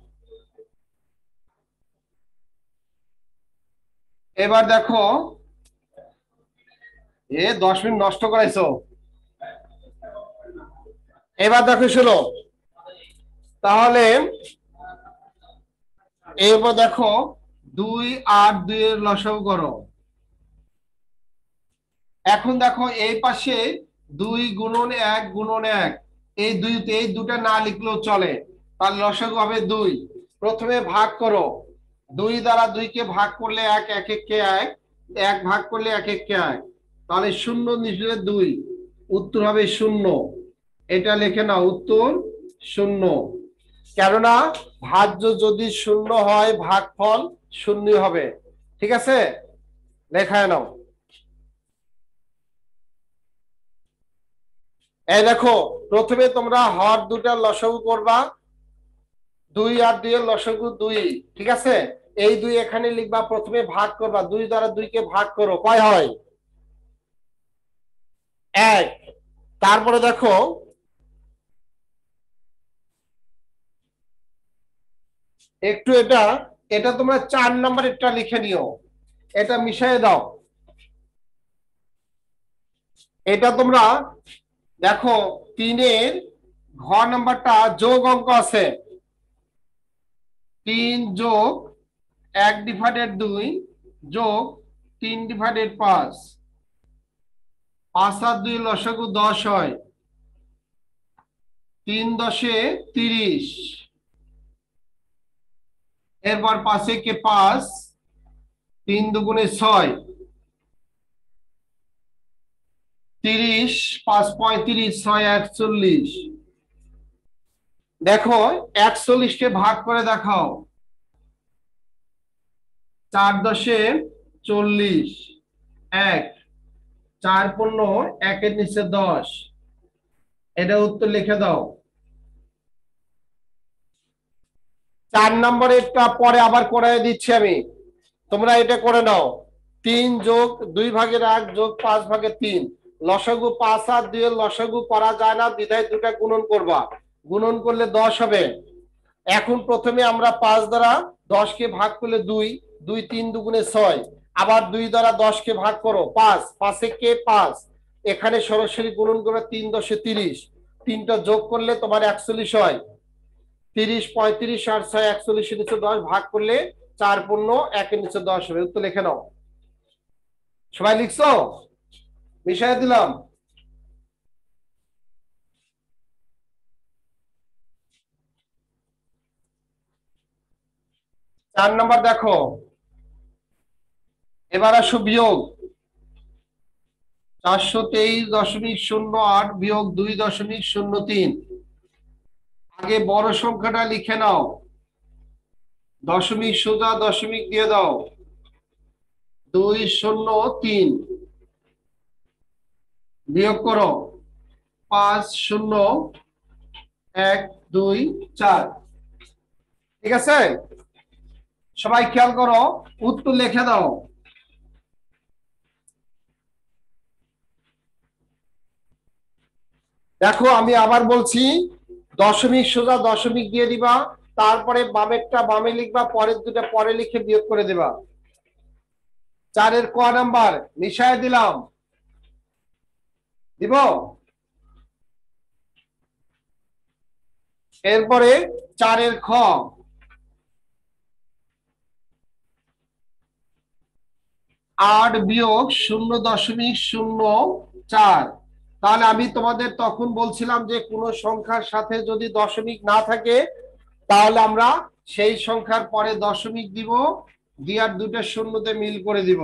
এবার দেখো 10 মিনিট নষ্ট করাইছো। এবার দেখো শোনো, তাহলে এবার দেখো 2 আর 2 এর লসাগু করো। এখন দেখো এই পাশে 2 গুণন 1 গুণন 1, এই দুটা না লিখলেও চলে, তার লসাগু হবে 2। প্রথমে ভাগ করো, 2 দ্বারা 2 কে ভাগ করলে 1, 1 একে 1, 1 ভাগ করলে 1 একে 1, তাহলে 0 নিচে 2, উত্তর হবে 0। এটা লিখে নাও, উত্তর 0। কেননা ভাজ্য যদি 0 হয় ভাগফল 0 হবে। ঠিক আছে, লেখায় নাও। এই দেখো প্রথমে তোমরা হর দুটার লসাগু করবা, 2 আর 2 এর লসাগু 2। ঠিক আছে, এই 2 এখানে লিখবা, প্রথমে ভাগ করবা, 2 দ্বারা 2 কে ভাগ করো, কয় হয়, 1। তারপরে দেখো একটু এটা, এটা তোমরা 4 নাম্বার এটা লিখে নিও, এটা মিশিয়ে দাও। এটা তোমরা দেখো 3 এর ঘ নাম্বারটা যোগ অঙ্ক আছে, 3 যোগ 1/2 যোগ 3/5, 5 আর 2 লসাগু 10 হয়, 3 10 30, এরপর 5 একে 5, 3 দুগুণে 6, 30, 5 35, 6 41। দেখো 41 কে ভাগ করে দেখাও, 4 10 40, 1, 4 পূর্ণ 1 এর নিচে 10, এটা উত্তর লিখে দাও। 4 নম্বরেরটা পরে আবার করে দিচ্ছি আমি, তোমরা এটা করে নাও। 3 যোগ 2 ভাগের 1 যোগ 5 ভাগের 3, লসাগু 5 আর 2 এর লসাগু করা যায় না বিধায় দুটা গুণন করবা, গুণন করলে 10 হবে। এখন প্রথমে আমরা 5 দ্বারা 10 কে ভাগ করলে 2, 2 3 দুগুণে 6, আবার 2 দ্বারা 10 কে ভাগ করো 5, 5 একে 5, এখানে সরাসরি গুণন করে 3 10 30, তিনটা যোগ করলে তোমার 41 হয়, 30 35 আর 6 41 এর নিচে 10 ভাগ করলে 4 পূর্ণ 1 এর নিচে 10 হবে, উত্তর লিখে নাও। সবাই লিখছো? মিশাই দিলাম। 4 নাম্বার দেখো, এবার আসো বিয়োগ। 423.08 বিয়োগ 2.03। আগে বড় সংখ্যাটা লিখে নাও, দশমিক সোজা দশমিক দিয়ে দাও। 203 বিয়োগ করো 50124। ঠিক আছে, সবাই খেয়াল করো, উত্তর লিখে দাও। দেখো আমি আবার বলছি, দশমিক সোজা দশমিক দিয়ে দিবা, তারপরে বামেরটা বামে লিখবা, পরের দুটা পরে লিখে বিয়োগ করে দেবা। 4-এর ক নাম্বার মিশায় দিলাম, দিব। এরপরে 4-এর খ, 8 বিয়োগ 0.04। তাহলে আমি তোমাদের তখন বলছিলাম যে কোন সংখ্যার সাথে যদি দশমিক না থাকে তাহলে আমরা সেই সংখ্যার পরে দশমিক দিব, দিয়ে আর দুটো শূন্যতে মিল করে দিব।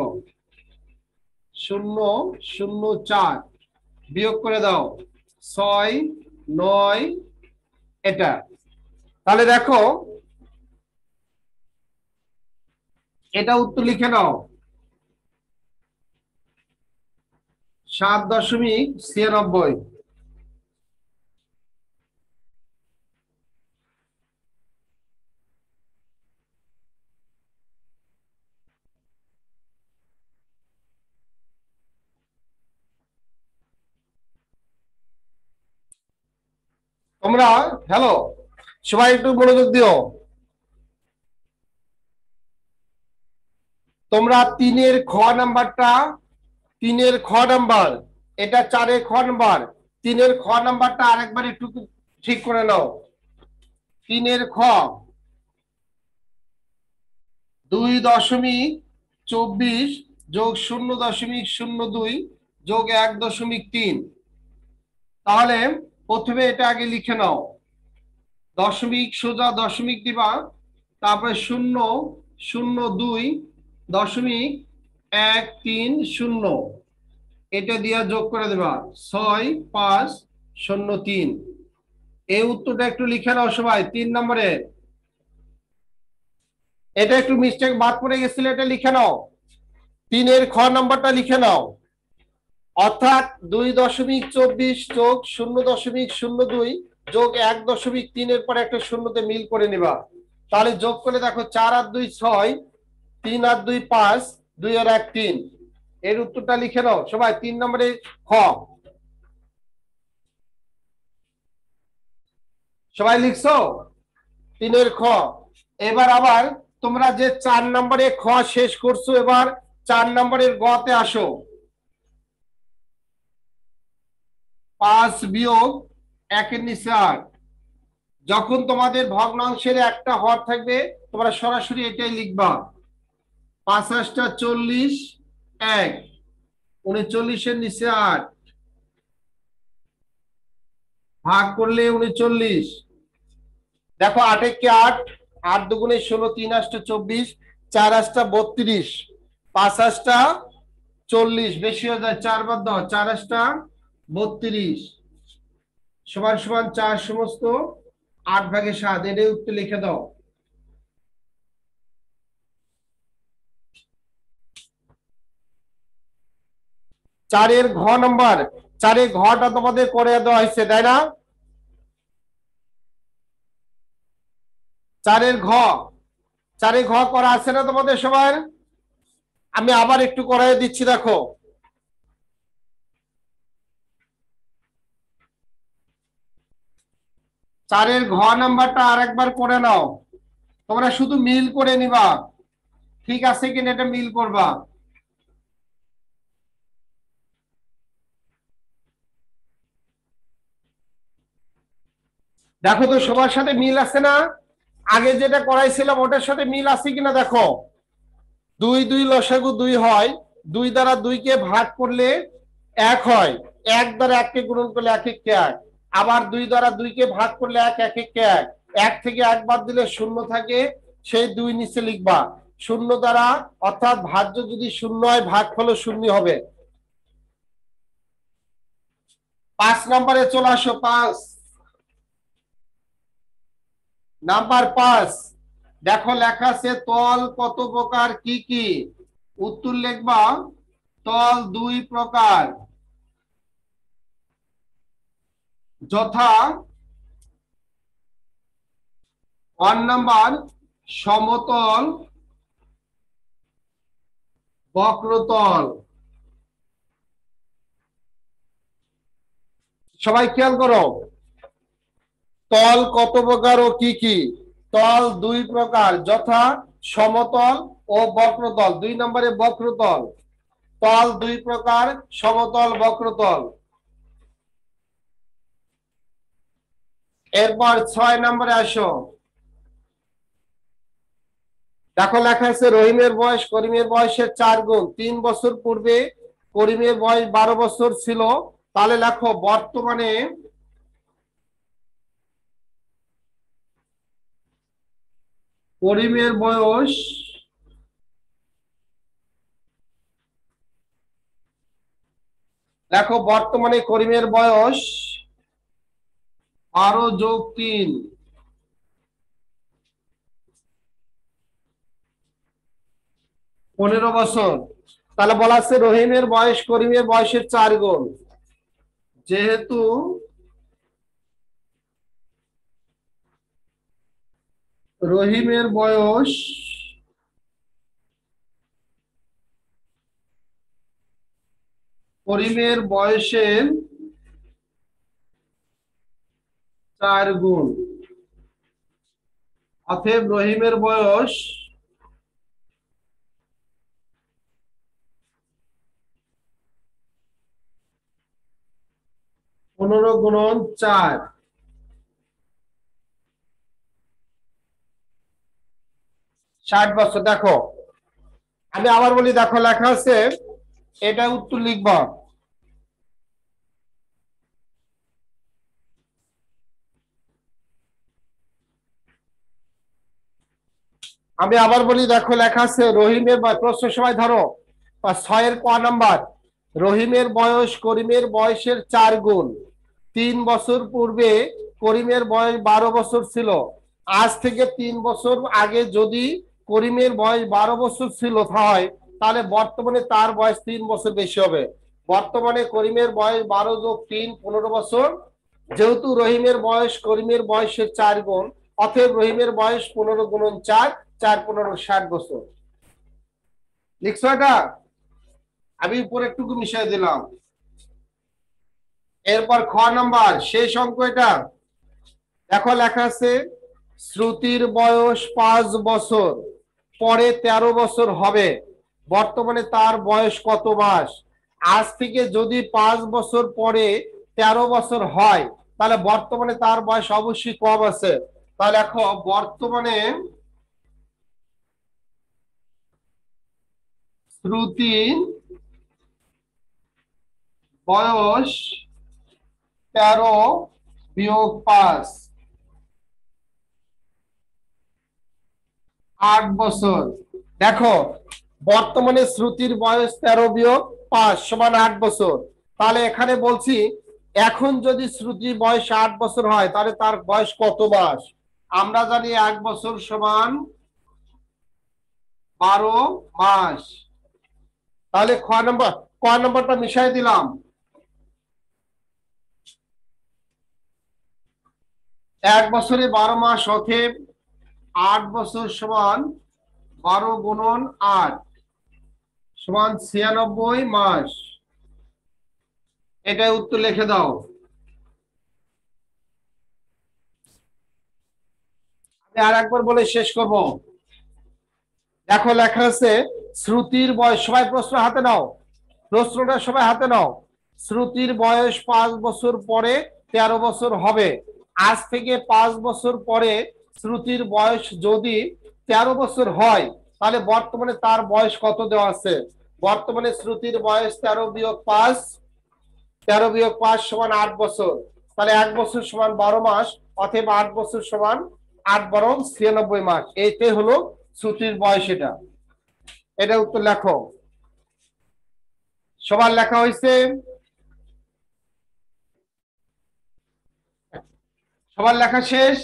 0.04 বিয়োগ করে দাও 6, 9 এটা। তাহলে দেখো এটা উত্তর লিখে নাও, 7.96। তোমরা হ্যালো, সবাই একটু মনোযোগ দিও। তোমরা 3-এর খ নাম্বারটা, 3-এর খ নাম্বার, এটা 4-এর খ নাম্বার, 3-এর খ নাম্বারটা আরেকবার একটু ঠিক করে নাও। 3-এর খ 2.24 যোগ 0.02 যোগ 1.3। তাহলে প্রথমে এটা আগে লিখে নাও, দশমিক সোজা দশমিক দিবা, তারপরে 0.02.130 এটা দিয়া যোগ করে দেবা 6503। এই উত্তরটা একটু লিখে নাও সবাই। 3 নম্বরে এটা একটু মিস্টেক বাদ পড়ে গেছিল, এটা লিখে নাও। 3-এর খ নাম্বারটা লিখে নাও, অর্থাৎ 2.24 যোগ 0.02 যোগ 1.3 এর পরে একটা শূন্যতে মিল করে নিবা। তাহলে যোগ করে দেখো 4 আর 2 6, 3 আর 2 5, 2 আর 1 3। এর উত্তরটা লিখে নাও সবাই। 3 নম্বরে খ, সবাই লিখছো 3-এর খ। এবার আবার তোমরা যে 4 নম্বরে খ শেষ করছো, এবার 4 নম্বরের গতে আসো। 5 বিয়োগ 1-এর নিচে 8। যখন তোমাদের ভগ্নাংশের একটা হর থাকবে তোমরা সরাসরি এটাই লিখবা। 5 8 40, 1 39-এর নিচে 8 ভাগ করলে 39। দেখো 8 কে 8, 8 দুগুণে 16, 3 8 24, 4 8 32, 5 8 40, বেশি হয়ে যায় 4 বাদ দাও, 4 8 32 সমান সমান 4 সমস্ত 8 ভাগে 7। এটাই উত্তর লিখে দাও। চারের ঘ নাম্বার, 4-এর ঘটা তোমাদের করে দেওয়া হয়েছে তাই না? 4-এর ঘ, 4-এর ঘ করা আছে না তোমাদের সবার? আমি আবার একটু করাই দিচ্ছি দেখো। 4-এর ঘ নাম্বারটা আরেকবার করে নাও, তোমরা শুধু মিল করে নিবা, ঠিক আছে কিনা এটা মিল করবা। দেখো তো সবার সাথে মিল আছে না? আগে যেটা করাইছিলাম ওটার সাথে মিল আছে কিনা দেখো। 2 2 লসাগু 2 হয়, 2 দ্বারা 2 কে ভাগ করলে 1 হয়, 1 দ্বারা 1 কে গুণন করলে 1 1 কে 1, আবার 2 দ্বারা 2 কে ভাগ করলে 1 1 1 কে 1, 1 থেকে 1 বাদ দিলে 0 থাকে, সেই 2 নিচে লিখবা। শূন্য দ্বারা অর্থাৎ ভাজ্য যদি শূন্য হয় ভাগফলও শূন্য হবে। 5 নম্বরে চলে আসো। 5 নাম্বার 5 দেখো লেখা আছে তল কত প্রকার কি কি। উত্তর লিখবা তল 2 প্রকার, যথা 1 নাম্বার সমতল বক্রতল। সবাই খেয়াল করো, তল কত প্রকার ও কি কি। তল 2 প্রকার, যথা সমতল ও বক্রতল। 2 নম্বরে বক্রতল। তল 2 প্রকার, সমতল বক্রতল। এরপর 6 নম্বরে আসো। দেখো লেখা আছে রহিমের বয়স করিমের বয়সের 4 গুণ। 3 বছর পূর্বে করিমের বয়স 12 বছর ছিল। তাহলে লেখো বর্তমানে করিমের বয়স দেখো বর্তমানে করিমের বয়স 12 যোগ 3 15 বছর। তাহলে বলা আছে রহিমের বয়স করিমের বয়সের 4 গুণ। যেহেতু রহিমের বয়স করিমের বয়সের 4 গুণ, অতএব রহিমের বয়স 15 গুণন 4, 60 বছর। দেখো আমি আবার বলি, দেখো লেখা আছে, এটা উত্তর লিখবা। আমি আবার বলি, দেখো লেখা আছে রহিমের প্রশ্ন সময় ধরো 6 এর ক নাম্বার। রহিমের বয়স করিমের বয়সের 4 গুণ। 3 বছর পূর্বে করিমের বয়স 12 বছর ছিল। আজ থেকে 3 বছর আগে যদি করিমের বয়স 12 বছর ছিল হয়, তাহলে বর্তমানে তার বয়স 3 বছর বেশি হবে। বর্তমানে করিমের বয়স 12 যোগ 3 15 বছর। যেহেতু রহিমের বয়স করিমের বয়সের 4 গুণ, অতএব রহিমের বয়স 15 গুণন 4, 4 15 60 বছর। লিখছো এটা? আমি উপরে একটু মিশিয়ে দিলাম। এরপর খ নাম্বার শেষ অঙ্ক এটা। দেখো লেখা আছে শ্রুতির বয়স 5 বছর, পরে 13 বছর হবে। বর্তমানে তার বয়স কত মাস? আজ থেকে যদি 5 বছর পরে 13 বছর হয়, তাহলে বর্তমানে তার বয়স অবশ্যই কম আছে। তাহলে দেখো বর্তমানে শ্রুতির বয়স 13 বিয়োগ 5, 8 বছর। দেখো বর্তমানে শ্রুতির বয়স 13 বিয়োগ 5 সমান 8 বছর। তাহলে এখানে বলছি এখন যদি শ্রুতির বয়স 8 বছর হয়, তাহলে তার বয়স কত মাস? আমরা জানি 1 বছর সমান 12 মাস। তাহলে ক নম্বরটা মিশাই দিলাম। 1 বছরে 12 মাস, অতএব 8 বছর সমান 12 গুণন 8 সমান 96 মাস। এটাই উত্তর লিখে দাও। আমি আর একবার বলে শেষ করব। দেখো লেখা আছে শ্রুতির বয়স, সবাই প্রশ্ন হাতে নাও, প্রশ্নটা সবাই হাতে নাও। শ্রুতির বয়স 5 বছর পরে 13 বছর হবে। আজ থেকে 5 বছর পরে শ্রুতির বয়স যদি 13 বছর হয়, তাহলে বর্তমানে তার বয়স কত দেওয়া আছে? বর্তমানে শ্রুতির বয়স 13 বিয়োগ 5, 13 বিয়োগ 5 সমান 8 বছর। তাহলে 1 বছর সমান 12 মাস, অতএব 8 বছর সমান 8 বরং 96 মার্ক, এইটাই হলো ছুটির বয়স। এটা উত্তর লেখো। সবার লেখা হয়েছে? সবার লেখা শেষ?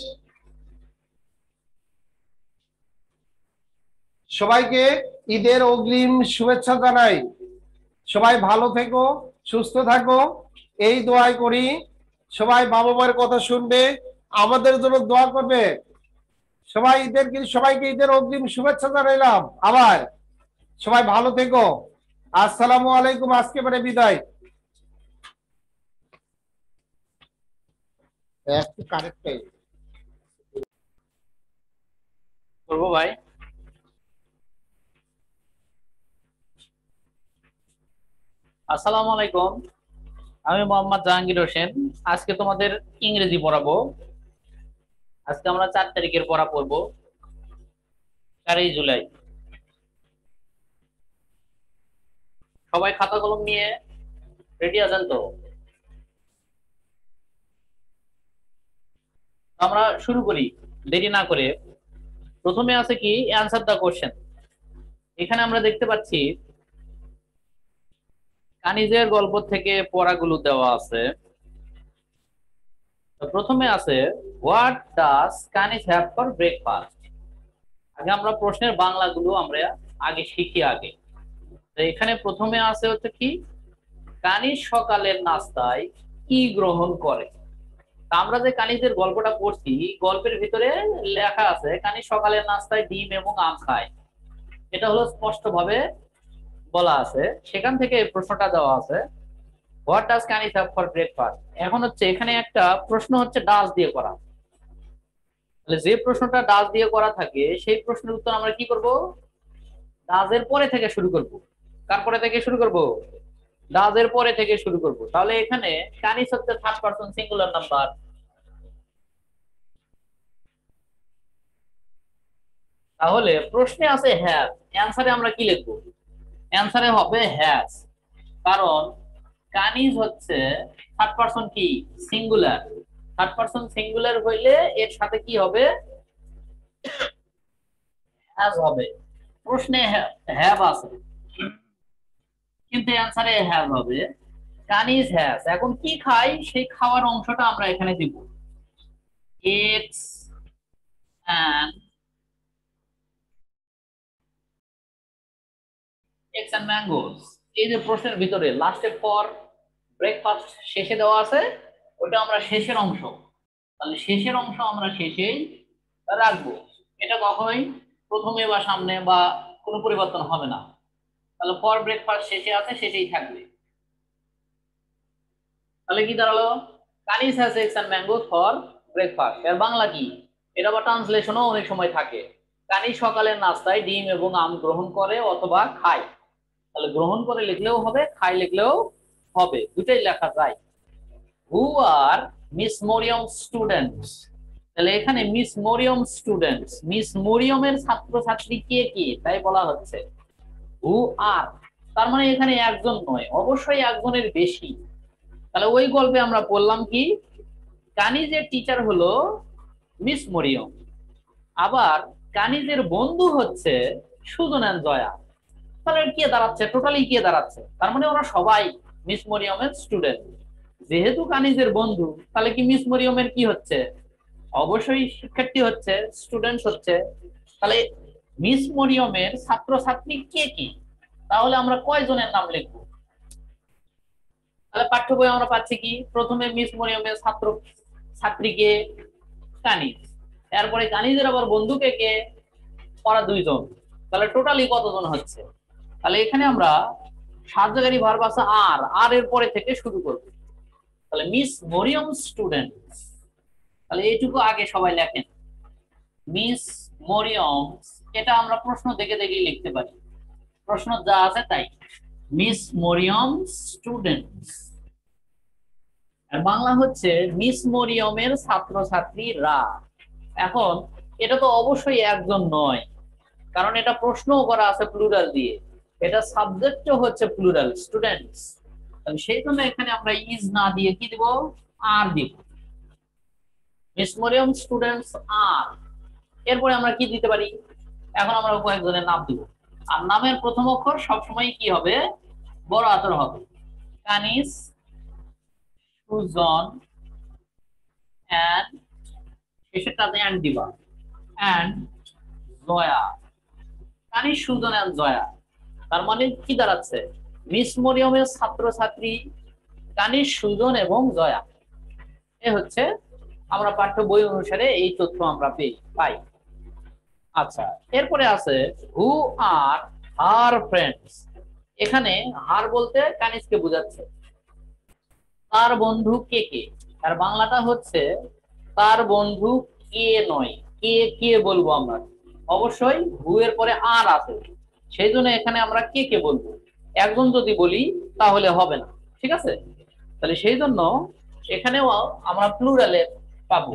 সবাইকে ঈদের অগ্রিম শুভেচ্ছা জানাই। সবাই ভালো থেকো, সুস্থ থাকো, এই দোয়াই করি। সবাই বাবা মায়ের কথা শুনবে, আমাদের জন্য দোয়া করবে। সবাইকে ঈদের অগ্রিম শুভেচ্ছা জানাইলাম। আবার সবাই ভালো থেকো। আসসালামু আলাইকুম। আজকে মানে বিদায়। একটু কারেক্ট করবো ভাই। আসসালামু আলাইকুম, আমি মোহাম্মদ জাহাঙ্গীর হোসেন। আজকে তোমাদের ইংরেজি পড়াবো। আজকে আমরা 4 তারিখের পড়া পড়বো, 4ই জুলাই। সবাই খাতা কলম নিয়ে রেডি আছেন তো? আমরা শুরু করি দেরি না করে। প্রথমে আছে কি অ্যান্সার দা কোশ্চেন। এখানে আমরা দেখতে পাচ্ছি কানিজের গল্প থেকে পড়াগুলো দেওয়া আছে। তো প্রথমে আছে what does Kaniz have for breakfast. আগে আমরা প্রশ্নের বাংলাগুলো আমরা আগে শিখি আগে। তো এখানে প্রথমে আছে হচ্ছে কি কানিজ সকালের নাস্তায় কি গ্রহণ করে। তা আমরা যে কানিজের গল্পটা পড়ছি, গল্পের ভিতরে লেখা আছে কানিজ সকালের নাস্তায় ডিম এবং আম খায়। এটা হলো স্পষ্ট ভাবে বলা আছে, সেখান থেকে এই প্রশ্নটা দেওয়া আছে what does Kaniz have for breakfast. এখন হচ্ছে এখানে একটা প্রশ্ন হচ্ছে ডাজ দিয়ে করা। তাহলে যে প্রশ্নটা ডাজ দিয়ে করা থাকে সেই প্রশ্নের উত্তর আমরা কি করব, ডাজের পরে থেকে শুরু করব। কার পরে থেকে শুরু করব? ডাজের পরে থেকে শুরু করব। তাহলে এখানে কানিজ হচ্ছে থার্ড পারসন সিঙ্গুলার নাম্বার। তাহলে প্রশ্নে আছে হ্যাভ, অ্যানসারে আমরা কি লিখবো? অ্যানসারে হবে হ্যাজ। কারণ কানিজ হচ্ছে থার্ড পারসন কি সিঙ্গুলার। থার্ড পারসন সিঙ্গুলার হইলে এর সাথে কি হবে? হ্যাজ হবে। প্রশ্নে হ্যাভ আছে কিন্তু অ্যানসারে হ্যাভ হবে। কানিজ হ্যাজ। এখন কি খাই সেই খাওয়ার অংশটা আমরা এখানে দিব এগস এন্ড ম্যাঙ্গোস। এই যে প্রশ্নের ভিতরে লাস্টে ফর ব্রেকফাস্ট শেষে দেওয়া আছে, ওটা আমরা শেষের অংশ। তাহলে শেষের অংশ আমরা শেষেই রাখবো। এটা কখনোই প্রথমে বা সামনে বা কোনো পরিবর্তন হবে না। তাহলে ফর ব্রেকফাস্ট শেষে আছে, শেষেই থাকবে। তাহলে কি দাঁড়ালো? Kaniz has eggs and mangoes for breakfast. এর বাংলা কি? এটা বা ট্রান্সলেশনও অনেক সময় থাকে। কানিজ সকালের নাস্তায় ডিম এবং আম গ্রহণ করে অথবা খায়। তাহলে গ্রহণ করে লিখলেও হবে, খাই লিখলেও হবে, দুটাই লেখা যায়। Who are Miss Maryam students. তাহলে এখানে মিস মরিয়ম স্টুডেন্টস, মিস মরিয়মের ছাত্রছাত্রী কে কে তাই বলা হচ্ছে। হু আর তার মানে এখানে একজন নয়, অবশ্যই একজনের বেশি। তাহলে ওই গল্পে আমরা বললাম কি কানিজের টিচার হলো মিস মরিয়ম, আবার কানিজের বন্ধু হচ্ছে সুজন এন্ড জয়া। তাহলে কে দাঁড়াচ্ছে? টোটালি কে দাঁড়াচ্ছে? তার মানে ওরা সবাই মিস মরিয়মের স্টুডেন্ট। যেহেতু কানিজের বন্ধু, তাহলে কি মিস মরিয়মের কি হচ্ছে? অবশ্যই শিক্ষার্থী হচ্ছে, স্টুডেন্ট হচ্ছে। তাহলে মিস মরিয়মের ছাত্রছাত্রী কে কি? তাহলে আমরা কয়জনের নাম লিখবো? তাহলে পাঠ্য বই আমরা পাচ্ছি কি প্রথমে মিস মরিয়মের ছাত্র ছাত্রীকে কানিজ, এরপরে কানিজের আবার বন্ধুকে কে? ওরা 2 জন। তাহলে টোটালি কতজন হচ্ছে? তাহলে এখানে আমরা সাহায্যকারী ভার্ব আছে আর, আর এর পরে থেকে শুরু করব। তাহলে মিস মরিয়ম স্টুডেন্ট। তাহলে এইটুকু আগে সবাই লেখেন মিস মরিয়ম। এটা আমরা প্রশ্ন দেখে দেখেই লিখতে পারি, প্রশ্ন যা আছে তাই। Miss Maryam students. আর বাংলা হচ্ছে মিস মরিয়মের ছাত্রছাত্রীরা। এখন এটা তো অবশ্যই একজন নয়, কারণ এটা প্রশ্নও করা আছে প্লুরাল দিয়ে, এটা সাবজেক্টও হচ্ছে প্লুরাল স্টুডেন্টস। তাহলে সেই জন্য এখানে আমরা ইজ না দিয়ে কি দিব? আর দিব। মিস মরিয়ম স্টুডেন্টস আর। এরপরে আমরা কি দিতে পারি, এখন আমরা কয়েকজনের নাম দিব। আর নামের প্রথম অক্ষর সবসময় কি হবে, বড় হাতের হবে। কানিস, সুজন, এন্ড শেষেরটাতে এন্ড দিবা, এন্ড জয়া। কানিস, সুজন এন্ড জয়া, তার মানে কি দাঁড়াচ্ছে, মিস মরিয়মের ছাত্রছাত্রী কানিস, সুজন এবং জয়া। এ হচ্ছে আমরা পাঠ্য বই অনুসারে এই তথ্য আমরা পাই। আচ্ছা, এরপরে আছে হু আর হার ফ্রেন্ডস। এখানে হার বলতে কানিসকে বোঝাচ্ছে, তার বন্ধু কে কে। তার বাংলাটা হচ্ছে তার বন্ধু কে নয়, কে কে বলবো আমরা, অবশ্যই হু এর পরে আর আছে, সেই জন্য এখানে আমরা কে কে বলবো। একজন যদি বলি তাহলে হবে না, ঠিক আছে। তাহলে সেই জন্য এখানেও আমরা প্লুরালে পাবো।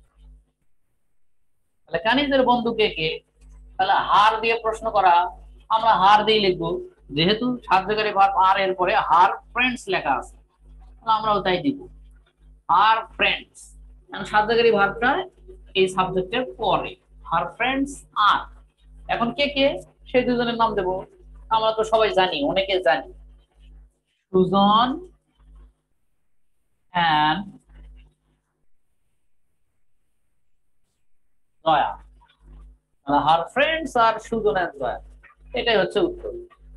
তাহলে কানিজের বন্ধু কে কে, তাহলে হার দিয়ে প্রশ্ন করা, আমরা হার দিয়ে লিখবো, যেহেতু সাহায্যকারী ভার্ব আর এর পরে হার ফ্রেন্ডস লেখা আছে, তাহলে আমরাও তাই দিব, হার ফ্রেন্ডস। কারণ সাহায্যকারী ভার্বটা এই সাবজেক্টের পরে, হার ফ্রেন্ডস আর। এখন কে কে, সেই দুজনের নাম দেব, আমরা তো সবাই জানি, অনেকে জানি, Sujon and Joya. Her friends are Sujon and Joya, এটাই হচ্ছে উত্তর।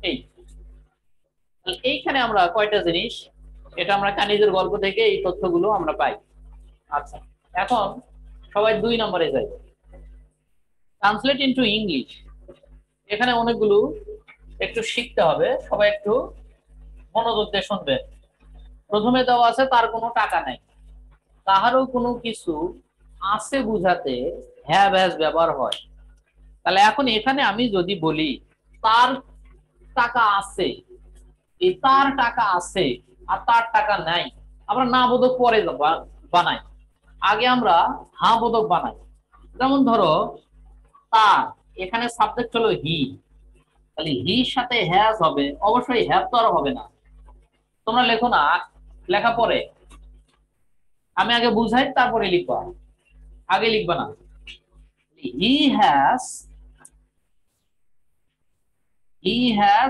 এইখানে আমরা কয়টা জিনিস, এটা আমরা কানিজের গল্প থেকে এই তথ্যগুলো আমরা পাই। আচ্ছা, এখন সবাই 2 নম্বরে যাই, ট্রান্সলেট ইনটু ইংলিশ। এখানে অনেকগুলো একটু শিখতে হবে, সবাই একটু মনোযোগ দিয়ে শুনবেন। প্রথমে দেওয়া আছে তার কোনো টাকা নাই, কাহারও কোনো কিছু আছে বুঝাতে হ্যাভ হ্যাজ ব্যবহার হয়। তাহলে এখন এখানে আমি যদি বলি তার টাকা আছে, এই তার টাকা আছে আর তার টাকা নাই, আমরা না বোধক পরে বানাই, আগে আমরা হা বোধক বানাই। যেমন ধরো তার, এখানে সাবজেক্ট হলো হি, তাহলে হির সাথে হ্যাজ হবে, অবশ্যই হ্যাভ তো আর হবে না। তোমরা লেখো না, লেখা পরে, আমি আগে বুঝাই তারপরে লিখবা, আগে লিখবা না। হি হ্যাজ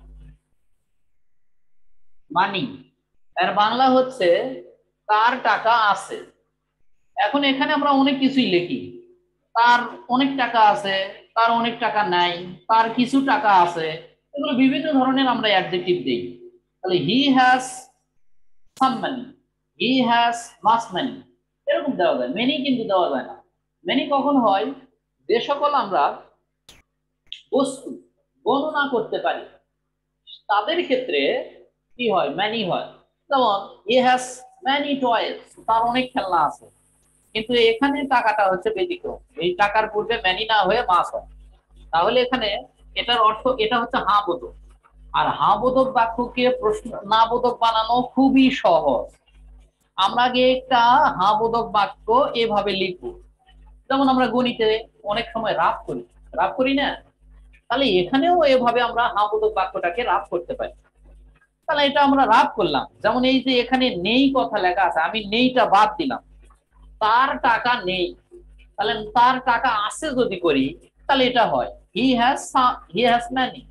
মানি, এর বাংলা হচ্ছে তার টাকা আছে। এখন এখানে আমরা অনেক কিছুই লিখি, তার অনেক টাকা আছে, তার অনেক টাকা নাই, তার কিছু টাকা আছে, এগুলো বিভিন্ন ধরনের আমরা অ্যাডজেক্টিভ দেই। তাহলে he has some money, he has মাস মানি, এরকম দেওয়া যায়, মেনি কিন্তু দেওয়া যায় না। মেনি কখন হয়, যে সকল আমরা বস্তু গণনা করতে পারি তাদের ক্ষেত্রে কি হয়, ম্যানি হয়। যেমন হি হ্যাজ ম্যানি টয়েস, তার অনেক খেলনা আছে। কিন্তু এখানে টাকাটা হচ্ছে ব্যতিক্রম, এই টাকার পূর্বে ম্যানি না হয়ে মাস হয়। তাহলে এখানে এটার অর্থ, এটা হচ্ছে হা বোধক। আর হা বোধক বাক্যকে প্রশ্ন না বোধক বানানো খুবই সহজ। আমরা আগে একটা হা বোধক বাক্য এভাবে লিখবো, যেমন আমরা গণিতে অনেক সময় রাফ করি না, তাহলে এখানেও এভাবে আমরা হা বোধক বাক্যটাকে রাফ করতে পারি। তাহলে এটা আমরা রাফ করলাম, যেমন এই যে এখানে নেই কথা লেখা আছে, আমি নেইটা বাদ দিলাম, তার টাকা নেই, তাহলে তার টাকা আছে যদি করি, তাহলে এটা হয় হি হ্যাজ মানি।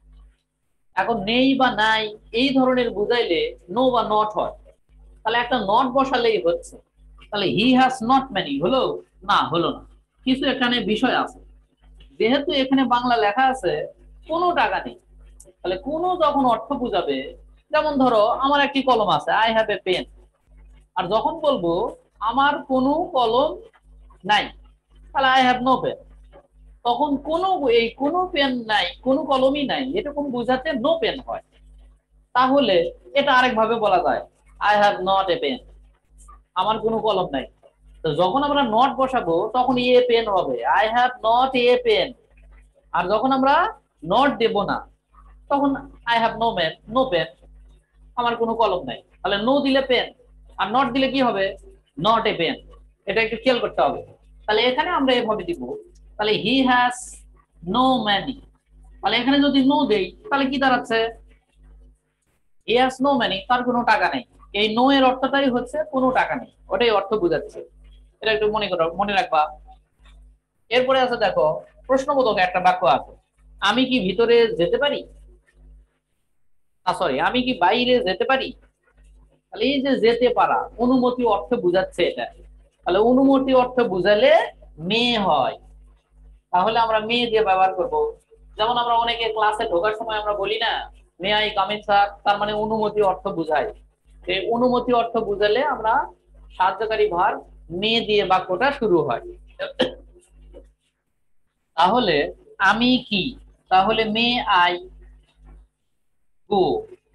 এখন নেই বা নাই এই ধরনের বুঝাইলে নো বা নট হয়, তাহলে একটা নট বসালেই হচ্ছে। তাহলে হি হ্যাজ নট মানি হলো না, হলো না, কিছু এখানে বিষয় আছে। যেহেতু এখানে বাংলা লেখা আছে কোনো টাকা নেই, তাহলে কোনো যখন অর্থ বুঝাবে, যেমন ধরো আমার একটি কলম আছে, আই হ্যাভ এ পেন, আর যখন বলবো আমার কোনো কলম নাই, তাহলে আই হ্যাভ নো পেন, তখন কোনো পেন নাই, কোনো কলমই নাই, এরকম বুঝাতে নো পেন হয়। তাহলে এটা আরেকভাবে বলা যায়, I have not a pen, আমার কোনো কলম নাই। তো যখন আমরা নট বসাবো তখন এ পেন হবে, I have not a pen. আর যখন আমরা নট দেব না, তখন আই হ্যাভ নো পেন, আমার কোনো কলম নাই। তাহলে নো দিলে পেন, আর নট দিলে কি হবে, নট এ পেন। এটা একটু খেয়াল করতে হবে। তাহলে এখানে আমরা এভাবে দিব, তাহলে হি হ্যাজ নো মানি, তাহলে এখানে যদি নো দেই তাহলে কি দাঁড়াচ্ছে, হি হ্যাজ নো মানি, তার কোনো টাকা নেই। এই নো এর অর্থটাই হচ্ছে কোনো টাকা নেই, ওটাই অর্থ বোঝাচ্ছে, এটা একটু মনে রাখবা। এরপরে আছে দেখো প্রশ্নবোধক একটা বাক্য আছে, আমি কি ভিতরে যেতে পারি, সরি আমি কি বাইরে যেতে পারি। তাহলে এই যে যেতে পারা অনুমতি অর্থে বুঝাচ্ছে এটা, তাহলে অনুমতি অর্থে বুঝালে মেয়ে হয়, তাহলে আমরা মেয়ে দিয়ে ব্যবহার করব। যেমন আমরা অনেকে ক্লাসে ঢোকার সময় আমরা বলি না may I come in sir, তার মানে অনুমতি অর্থ বুঝায়। এই অনুমতি অর্থ বুঝালে আমরা সাহায্যকারী ভার মে দিয়ে বাক্যটা শুরু হয়। তাহলে আমি কি, তাহলে মে আই গো,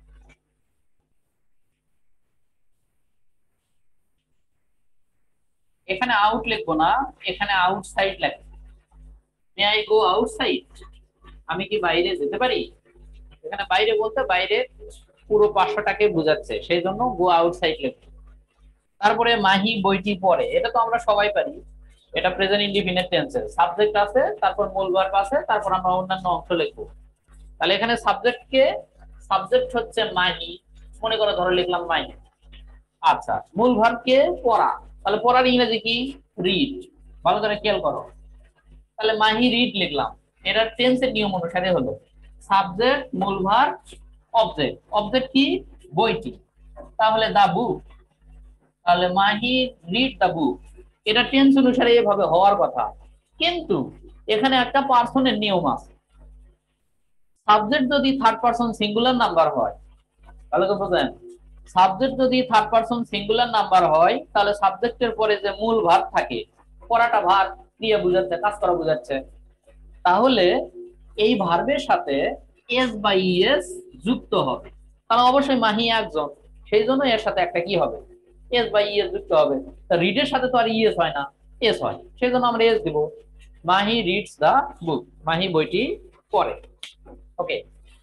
এখানে আউট লিখবো না, এখানে আউটসাইড লিখবো। মে আই গো আউটসাইড, আমি কি বাইরে যেতে পারি। এখানে বাইরে বলতে বাইরে পুরো 500টাকে বোঝাচ্ছে, সেই জন্য গো আউটসাইড লিখবো। তারপরে মাহি বইটি পড়ে, এটা তো আমরা সবাই পারি, এটা প্রেজেন্ট ইনডিফিনিট টেন্সে সাবজেক্ট আছে, তারপর মূল ভার্ব আছে, তারপর আমরা অন্যান্য অংশ লিখবো। তাহলে এখানে সাবজেক্ট হচ্ছে মাহি, মনে করো ধরো লিখলাম মাহি। আচ্ছা, মূল ভার্ব কে পড়া, তাহলে পড়ার ইংরেজি কি রিড, ভালো করে খেয়াল করো। তাহলে মাহি রিড লিখলাম, এটা টেন্সের নিয়ম অনুসারে হলো সাবজেক্ট মূল ভার্ব অবজেক্ট, অবজেক্ট কি বইটি, তাহলে দা বুক, তাহলে মাহি রিড দা বুক, এটা টেন্স অনুসারে এভাবে হওয়ার কথা। কিন্তু এখানে একটা পার্সনের নিয়ম আছে, সাবজেক্ট যদি থার্ড পারসন সিঙ্গুলার নাম্বার হয়, তাহলে তো বুঝেন সাবজেক্ট যদি থার্ড পারসন সিঙ্গুলার নাম্বার হয়, তাহলে সাবজেক্টের পরে যে মূল ভার্ব থাকে, পড়াটা ভার্ব ক্রিয়া বোঝাচ্ছে, কাজ করা বোঝাচ্ছে, তাহলে এই ভার্বের সাথে এস বা ইএস যুক্ত হবে, কারণ অবশ্যই মাহি একজন, সেই জন্য এর সাথে একটা কি হবে এস বা ইএস যুক্ত হবে। তা রিডের সাথে তো আর ইএস হয় না, এস হয়, সেই জন্য আমরা এস দিব। Mahi reads the book, Mahi বইটি পড়ে। ওকে,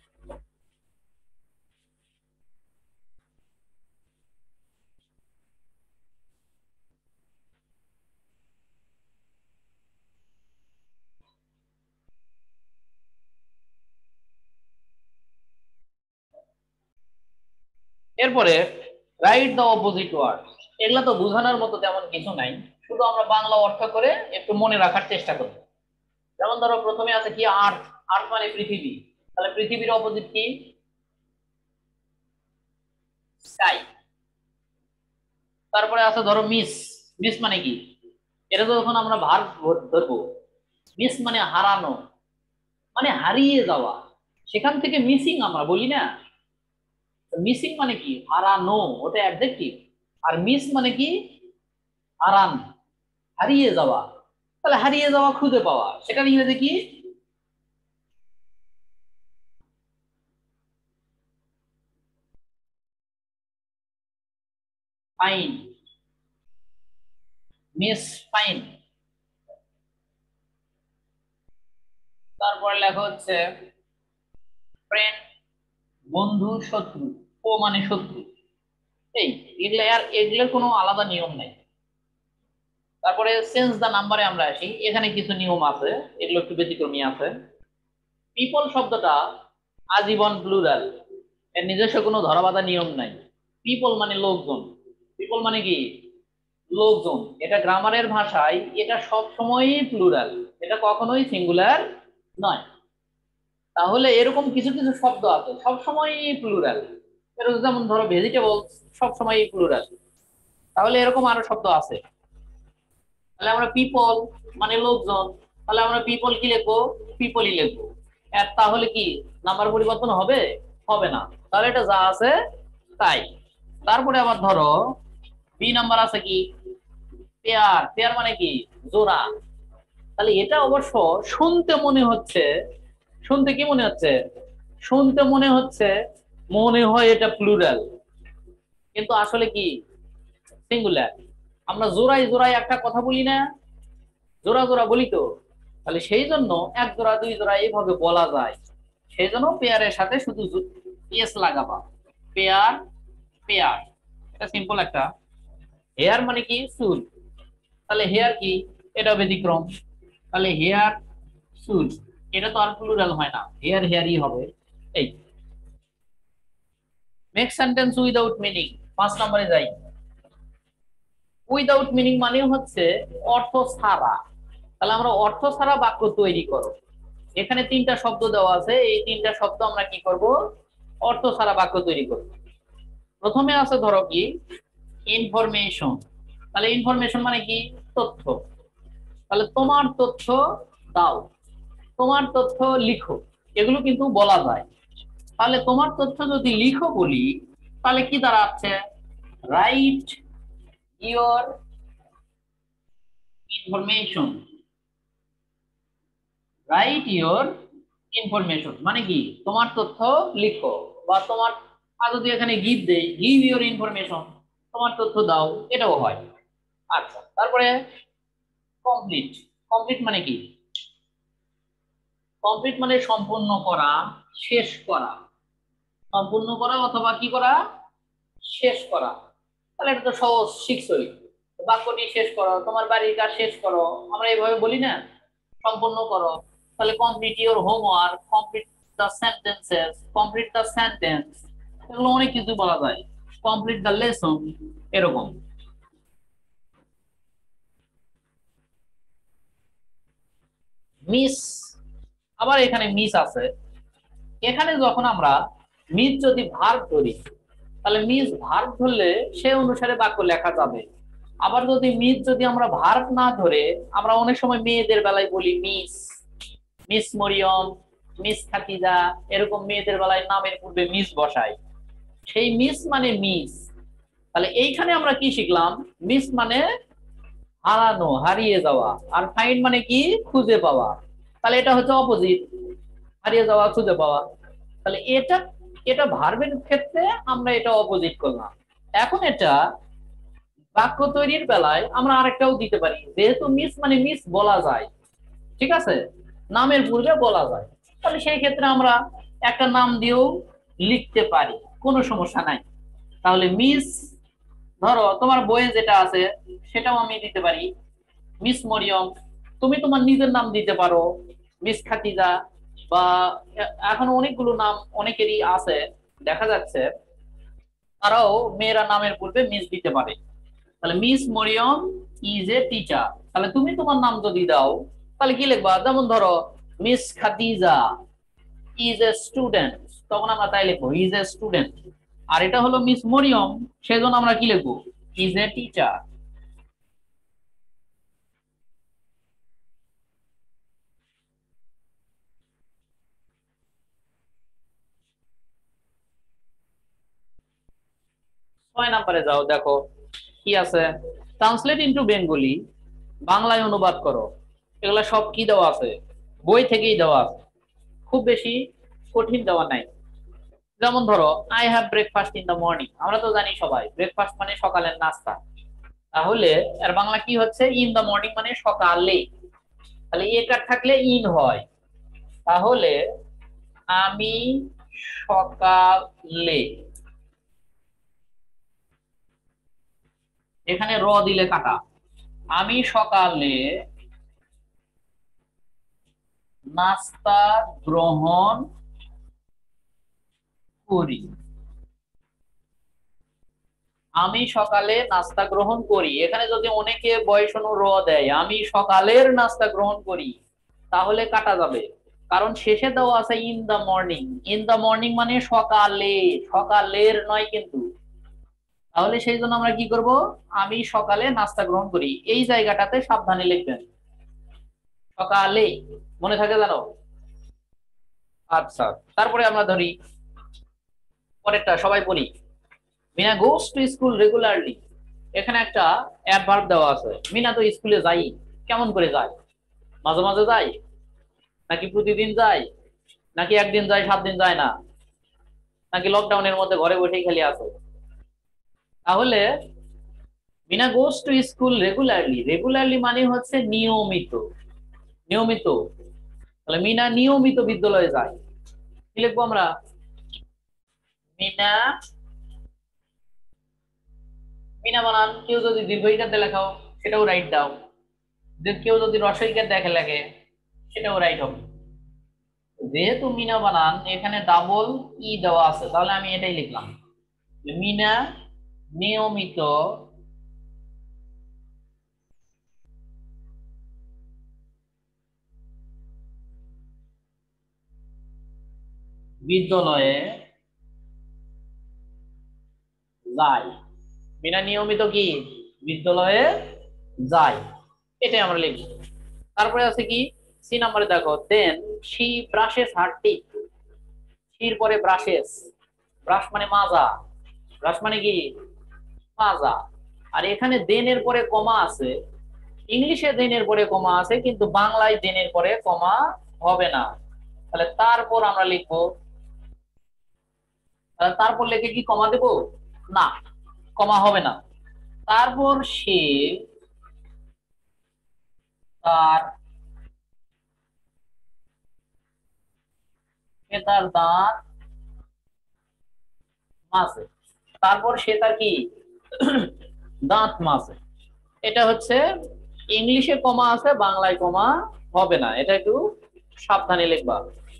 এরপরে রাইট দ্য অপোজিট ওয়ার্ড, এগুলা তো বোঝানোর মতো তেমন কিছু নাই, শুধু আমরা বাংলা অর্থ করে একটু মনে রাখার চেষ্টা করি। যেমন ধরো প্রথমে আছে কি আর্থ, আর্থ মানে পৃথিবী, তাহলে পৃথিবীর অপোজিট কি স্কাই। তারপরে আছে ধরো মিস, মিস মানে কি, এটা তো যখন আমরা ভার্ব ধরবো, মিস মানে হারানো, মানে হারিয়ে যাওয়া, সেখান থেকে মিসিং আমরা বলি না, মিসিং মানে কি হারানো, ওটা অ্যাডজেক্টিভ। আর মিস মানে কি হারান, হারিয়ে যাওয়া, তাহলে হারিয়ে যাওয়া খুঁজে পাওয়া, সেটার ইংরেজি কি ফাইন, মিস ফাইন। তারপরে লেখা হচ্ছে ফ্রেন্ড, বন্ধু, শত্রু, ও মানে শত্রু, এই এগুলোর কোনো আলাদা নিয়ম নেই। তারপরে সেন্স দা নাম্বারে আমরা আসি, এখানে কিছু নিয়ম আছে, এগুলো একটু ব্যতিক্রমী আছে। পিপল শব্দটা আজীবন প্লুরাল, এর নিজস্ব কোনো ধরাবাঁধা নিয়ম নাই। পিপল মানে লোকজন, পিপল মানে কি লোকজন, এটা গ্রামারের ভাষায় এটা সব সময়ই প্লুরাল, এটা কখনোই সিঙ্গুলার নয়। তাহলে এরকম কিছু কিছু শব্দ আছে সব সময়ই প্লুরাল, এরকম যেমন ধরো ভেজিটেবল সব সময়ই প্লুরাল, তাহলে এরকম আরো শব্দ আছে। তাহলে আমরা পিপল মানে লোকজন, তাহলে আমরা পিপল কি লিখবো পিপলই লিখবো, তাহলে কি নাম্বার পরিবর্তন হবে, হবে না, তাহলে এটা যা আছে তাই। তারপরে আবার ধরো বি নাম্বার আছে কি পেয়ার, পেয়ার মানে কি জোড়া, তাহলে এটা অবশ্য শুনতে মনে হচ্ছে, শুনতে কি মনে হচ্ছে, শুনতে মনে হয় এটা প্লুরাল, কিন্তু আসলে কি সিঙ্গুলার। আমরা জোড়ায় জোড়ায় একটা কথা বলি না, জোড়া জোড়া বলি তো, তাহলে সেই জন্য এক জোড়া দুই জোড়া এইভাবে বলা যায়, সেই জন্য পেয়ারের সাথে শুধু এস লাগাবা, পেয়ার পেয়ার, এটা সিম্পল একটা। হেয়ার মানে কি চুল, তাহলে হেয়ার কি এটা ব্যতিক্রম, তাহলে হেয়ার চুল, এটা তো আর প্লুরাল হয় না, হেয়ার হেয়ারই হবে। এই মেক সেন্টেন্স উইদাউট মিনিং, 5 নম্বরে যাই। উইদাউট মিনিং মানে হচ্ছে অর্থ ছাড়া, তাহলে আমরা অর্থ ছাড়া বাক্য তৈরি করো। এখানে তিনটা শব্দ দেওয়া আছে, এই তিনটা শব্দ আমরা কি করব, অর্থ ছাড়া বাক্য তৈরি করব। প্রথমে আছে ধরো কি ইনফরমেশন। তাহলে ইনফরমেশন মানে কি, তথ্য। তাহলে তোমার তথ্য দাও, তোমার তথ্য লিখো, এগুলো কিন্তু বলা যায়। তাহলে তোমার তথ্য যদি লিখো বলি, তাহলে কি দাঁড়াচ্ছে, write your information. Write your information মানে কি, তোমার তথ্য লিখো, বা তোমার, আর যদি এখানে গিভ দেই, গিভ ইওর ইনফরমেশন, তোমার তথ্য দাও, এটাও হয়। আচ্ছা, তারপরে কমপ্লিট। কমপ্লিট মানে কি, কমপ্লিট মানে সম্পূর্ণ করা, শেষ করা। সম্পূর্ণ করা অথবা কি করা, শেষ করা। তাহলে এটা তো সহজ, শিখছই। বাক্যটি শেষ করো, তোমার বাড়ির কাজ শেষ করো, আমরা এইভাবে বলি না, সম্পূর্ণ করো। তাহলে complete your homework, complete the sentences, complete the sentence, এগুলো অনেক কিছু বলা যায়। কমপ্লিট দ্য লেসন, এরকম। মিস, আবার এখানে মিস আছে। এখানে যখন আমরা মিস যদি ভার্ব ধরি, তাহলে মিস ভার্ব ধরলে সে অনুসারে বাক্য লেখা যাবে। আবার যদি মিস যদি আমরা ভার্ব না ধরে, আমরা অনেক সময় মেয়েদের বেলায় বলি Miss, Miss Maryam, Miss Khatija, এরকম মেয়েদের বেলায় নামের পূর্বে মিস বসাই, সেই মিস মানে মিস। তাহলে এইখানে আমরা কি শিখলাম, মিস মানে হারানো, হারিয়ে যাওয়া, আর ফাইন্ড মানে কি, খুঁজে পাওয়া। তাহলে এটা হচ্ছে অপোজিট, হারিয়ে যাওয়া, খুঁজে পাওয়া। তাহলে এটা, এটা ভার্বের ক্ষেত্রে আমরা এটা অপোজিট করলাম। এখন এটা বাক্য তৈরির বেলায় আমরা আরেকটাও দিতে পারি, যেহেতু মিস মানে মিস বলা যায়, ঠিক আছে, নামের পূর্বে বলা যায়, তাহলে সেই ক্ষেত্রে আমরা একটা নাম দিয়েও লিখতে পারি, কোনো সমস্যা নাই। তাহলে মিস, ধরো তোমার বইয়ে যেটা আছে সেটাও আমি দিতে পারি, মিস মরিয়ম। তুমি তোমার নিজের নাম দিতে পারো, মিস খাতিজা, বা এখন অনেকগুলো নাম অনেকেরই আছে, দেখা যাচ্ছে তারাও মেয়েরা নামের পূর্বে মিস দিতে পারে। তাহলে Miss Maryam is a teacher, তাহলে তুমি তোমার নাম যদি দাও, তাহলে কি লিখবা, যেমন ধরো Miss Khadija is a student, তখন আমরা তাই লিখবো ইজ এ স্টুডেন্ট। আর এটা হলো মিস মরিয়ম, সেজন্য আমরা কি লিখবো, ইজ এ টিচার। 6 নম্বরে যাও, দেখো কি আছে, ট্রান্সলেট ইনটু বেঙ্গলি, বাংলায় অনুবাদ করো। এগুলা সব কি দেওয়া আছে, বই থেকেই দেওয়া আছে, খুব বেশি কঠিন দেওয়া নাই। যেমন ধরো I have breakfast in the morning, আমরা তো জানি সবাই ব্রেকফাস্ট মানে সকালের নাস্তা। তাহলে এর বাংলা কি হচ্ছে, ইন দ্য মর্নিং মানে সকালে। তাহলে এটা থাকলে ইন হয়, তাহলে আমি সকালে, এখানে র দিলে কাটা, আমি সকালে নাস্তা গ্রহণ করি। আমি সকালে নাস্তা গ্রহণ করি, এখানে যদি অনেকে বয়সনু র দেয়, আমি সকালের নাস্তা গ্রহণ করি, তাহলে কাটা যাবে, কারণ শেষে দেওয়া আছে in the morning. In the morning মানে সকালে, সকালের নয় কিন্তু। তাহলে সেই জন্য আমরা কি করব, আমি সকালে নাস্তা গ্রহণ করি, এই জায়গাটাতে সাবধানে লিখবেন, সকালে, মনে থাকে জানো। আচ্ছা, তারপরে আমরা ধরি পরেরটা, সবাই পড়ি, Meena goes to school regularly. এখানে একটা অ্যাডভার্ব দেওয়া আছে, মিনা তো স্কুলে যাই, কেমন করে যায়, মাঝে মাঝে যায়, নাকি প্রতিদিন যায়, নাকি একদিন যায় 7 দিন যায় না, নাকি লকডাউনের মধ্যে ঘরে বসেই খালি আছে। তাহলে Meena goes to school regularly, regularly মানে হচ্ছে নিয়মিত, নিয়মিত। তাহলে মিনা নিয়মিত বিদ্যালয়ে যায়, কি লিখবো আমরা, মিনা, মিনা বানান কেউ যদি দীর্ঘইকার লেখাও সেটাও রাইট দাও, কেউ যদি রসইকার দেখে লেখে সেটাও রাইট হবে। যেহেতু মিনা বানান এখানে ডাবল ই দেওয়া আছে, তাহলে আমি এটাই লিখলাম, মিনা নিয়মিত বিদ্যালয়ে যায়। বিনা নিয়মিত কি বিদ্যালয়ে যায়, এটাই আমরা লিখব। তারপরে আছে কি সি নাম্বারে দেখো, then she brushes her teeth. শির পরে ব্রাশেস, ব্রাশ মানে মাজা, ব্রাশ মানে কি মাজা। আর এখানে দেন এর পরে কমা আছে, ইংলিশে দেন এর পরে কমা আছে, কিন্তু বাংলায় দেন এর পরে কমা হবে না। তাহলে তারপর আমরা লিখবো, তারপর লিখে কি কমা দেব না, কমা হবে না। তারপর সে তার দাঁত মাজে। তারপর সে তার কি দাঁত মাজে। এটা হচ্ছে ইংলিশে কমা আছে, বাংলায় কমা হবে না, এটা একটু সাবধানে লিখবা।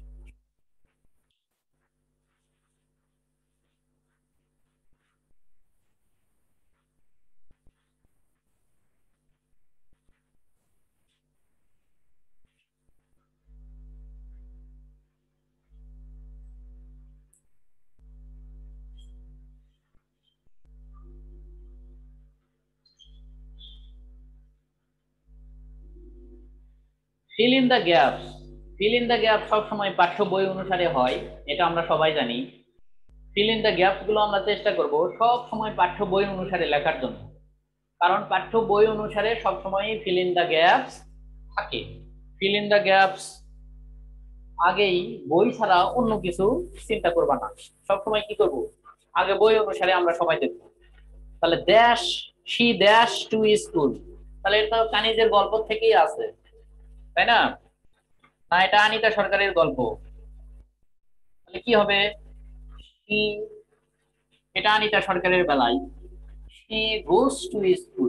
Fill in the gaps, fill in the gap সবসময় পাঠ্য বই অনুসারে হয়, এটা আমরা সবাই জানি। ফিল ইন দ্য গ্যাপস গুলো আমরা চেষ্টা করব সব সময় পাঠ্য বই অনুসারে লেখার জন্য, কারণ পাঠ্য বই অনুসারে সবসময় ফিল ইন দ্য গ্যাপস থাকে। ফিল ইন দ্য গ্যাপস আগেই বই ছাড়া অন্য কিছু চিন্তা করবা না, সবসময় কি করব আগে বই অনুসারে আমরা সবাই দেখব। তাহলে dash she dash to school, তাহলে এটা কানিজের গল্প থেকেই আছে, তাই না? না এটা আনিতা সরকারের গল্প, তাহলে কি হবে শি, এটা আনিতা সরকারের বেলায় শি গোস টু স্কুল,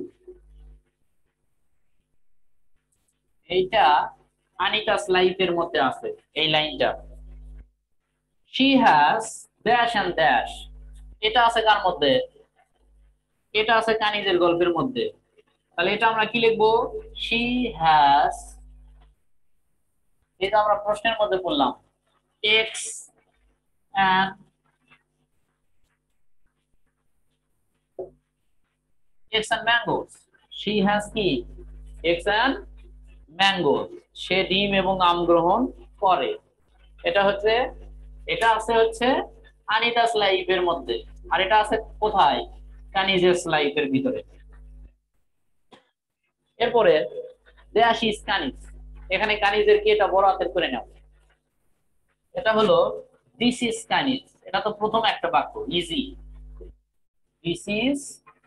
এইটা আনিতাস লাইফের মধ্যে আছে এই লাইনটা। She has dash and dash, এটা আছে কার মধ্যে, এটা আছে কানিজের গল্পের মধ্যে। তাহলে এটা আমরা কি লিখবো শি হ্যাজ, এটা আমরা প্রশ্নের মধ্যে পড়লাম eggs and eggs and mangoes, she has কি eggs and mangoes, সে ডিম এবং আম গ্রহণ করে। এটা হচ্ছে, এটা আছে হচ্ছে আনিতাস লাইফের মধ্যে, আর এটা আছে কোথায় কানিজেস লাইফের ভিতরে। এরপরে দেয়াশ ইজ কানিজ, এখানে কানিজের কি এটা বড় হাতের করে নাও, এটা হলো দিস ইজ কানিজ, এটা তো প্রথম একটা বাক্য ইজি, দিস ইজ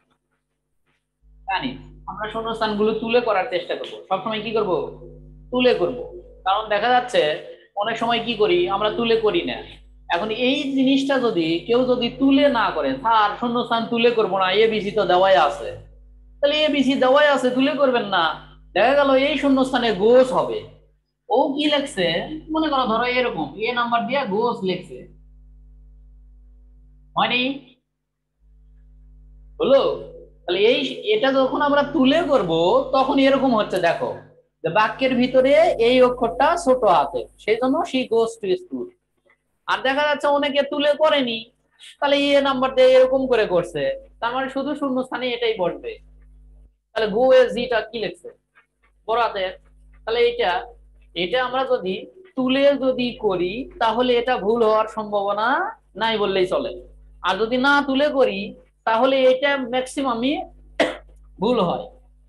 কানিজ। আমরা শূন্যস্থানগুলো তুলে করার চেষ্টা করব, সবসময় কি করব তুলে করব, কারণ দেখা যাচ্ছে অনেক সময় কি করি আমরা তুলে করি না। এখন এই জিনিসটা যদি কেউ যদি তুলে না করে, স্যার শূন্যস্থান তুলে করব না, এবিসি তো দেওয়াই আছে, তাহলে এবিসি দেওয়াই আছে তুলে করবেন না, দেখা গেল এই শূন্যস্থানে গোস হবে। ও কি লেখছে মনে করো, ধরো এরকম এ নাম্বার দিয়ে গোস লেখছে, হয়নি হলো? তাহলে এই এটা যখন আমরা তুলে করব তখন এরকম হচ্ছে, দেখো যে বাক্যের ভিতরে এই অক্ষরটা ছোট হাতে, সেই জন্য শি গোস টু স্কুল। আর দেখা যাচ্ছে অনেকে তুলে করেনি, তাহলে এ নাম্বার দিয়ে এরকম করে করছে, তার মানে শুধু শূন্যস্থানে এটাই বসবে। তাহলে গো এ জিটা কি লিখছে বড় হাতের, তাহলে এটা এটা আমরা যদি তুলে যদি করি তাহলে এটা ভুল হওয়ার সম্ভাবনা নাই বললেই চলে। আর যদি না তুলে করি তাহলে এটা ম্যাক্সিমামই ভুল হয়।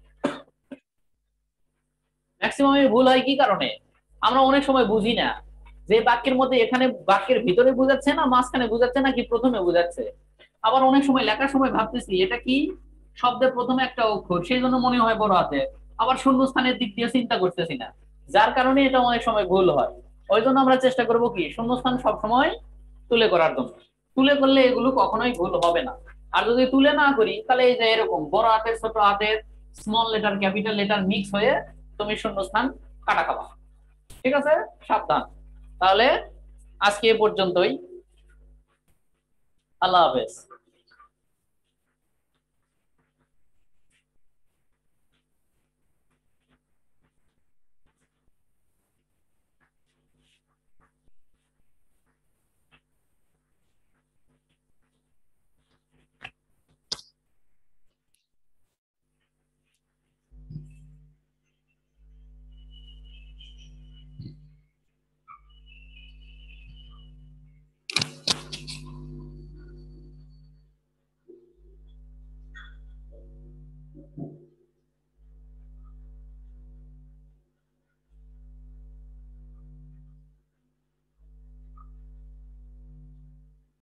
ম্যাক্সিমামই ভুল হয় কি কারণে, আমরা অনেক সময় বুঝি না যে বাক্যের মধ্যে এখানে বাক্যের ভিতরে বোঝাচ্ছে না মাঝখানে বোঝাচ্ছে না কি প্রথমে বোঝাচ্ছে। আবার অনেক সময় লেখার সময় ভাবতেছি এটা কি শব্দের প্রথমে একটা অক্ষর, সেই জন্য মনে হয় বড় হাতে, আবার শূন্যস্থানের দিক দিয়ে চিন্তা করতেছি না, যার কারণে এটা অনেক সময় ভুল হয়। ওই জন্য আমরা চেষ্টা করব কি শূন্যস্থান সবসময় তুলে করার জন্য, তুলে করলে এগুলো কখনোই ভুল হবে না। আর যদি তুলে না করি তাহলে এই যে এরকম বড় হাতের ছোট হাতের small letter capital letter mix হয়ে তুমি শূন্যস্থান কাটা খাবা। ঠিক আছে, সাবধান। তাহলে আজকে এ পর্যন্তই, আল্লাহ হাফেজ।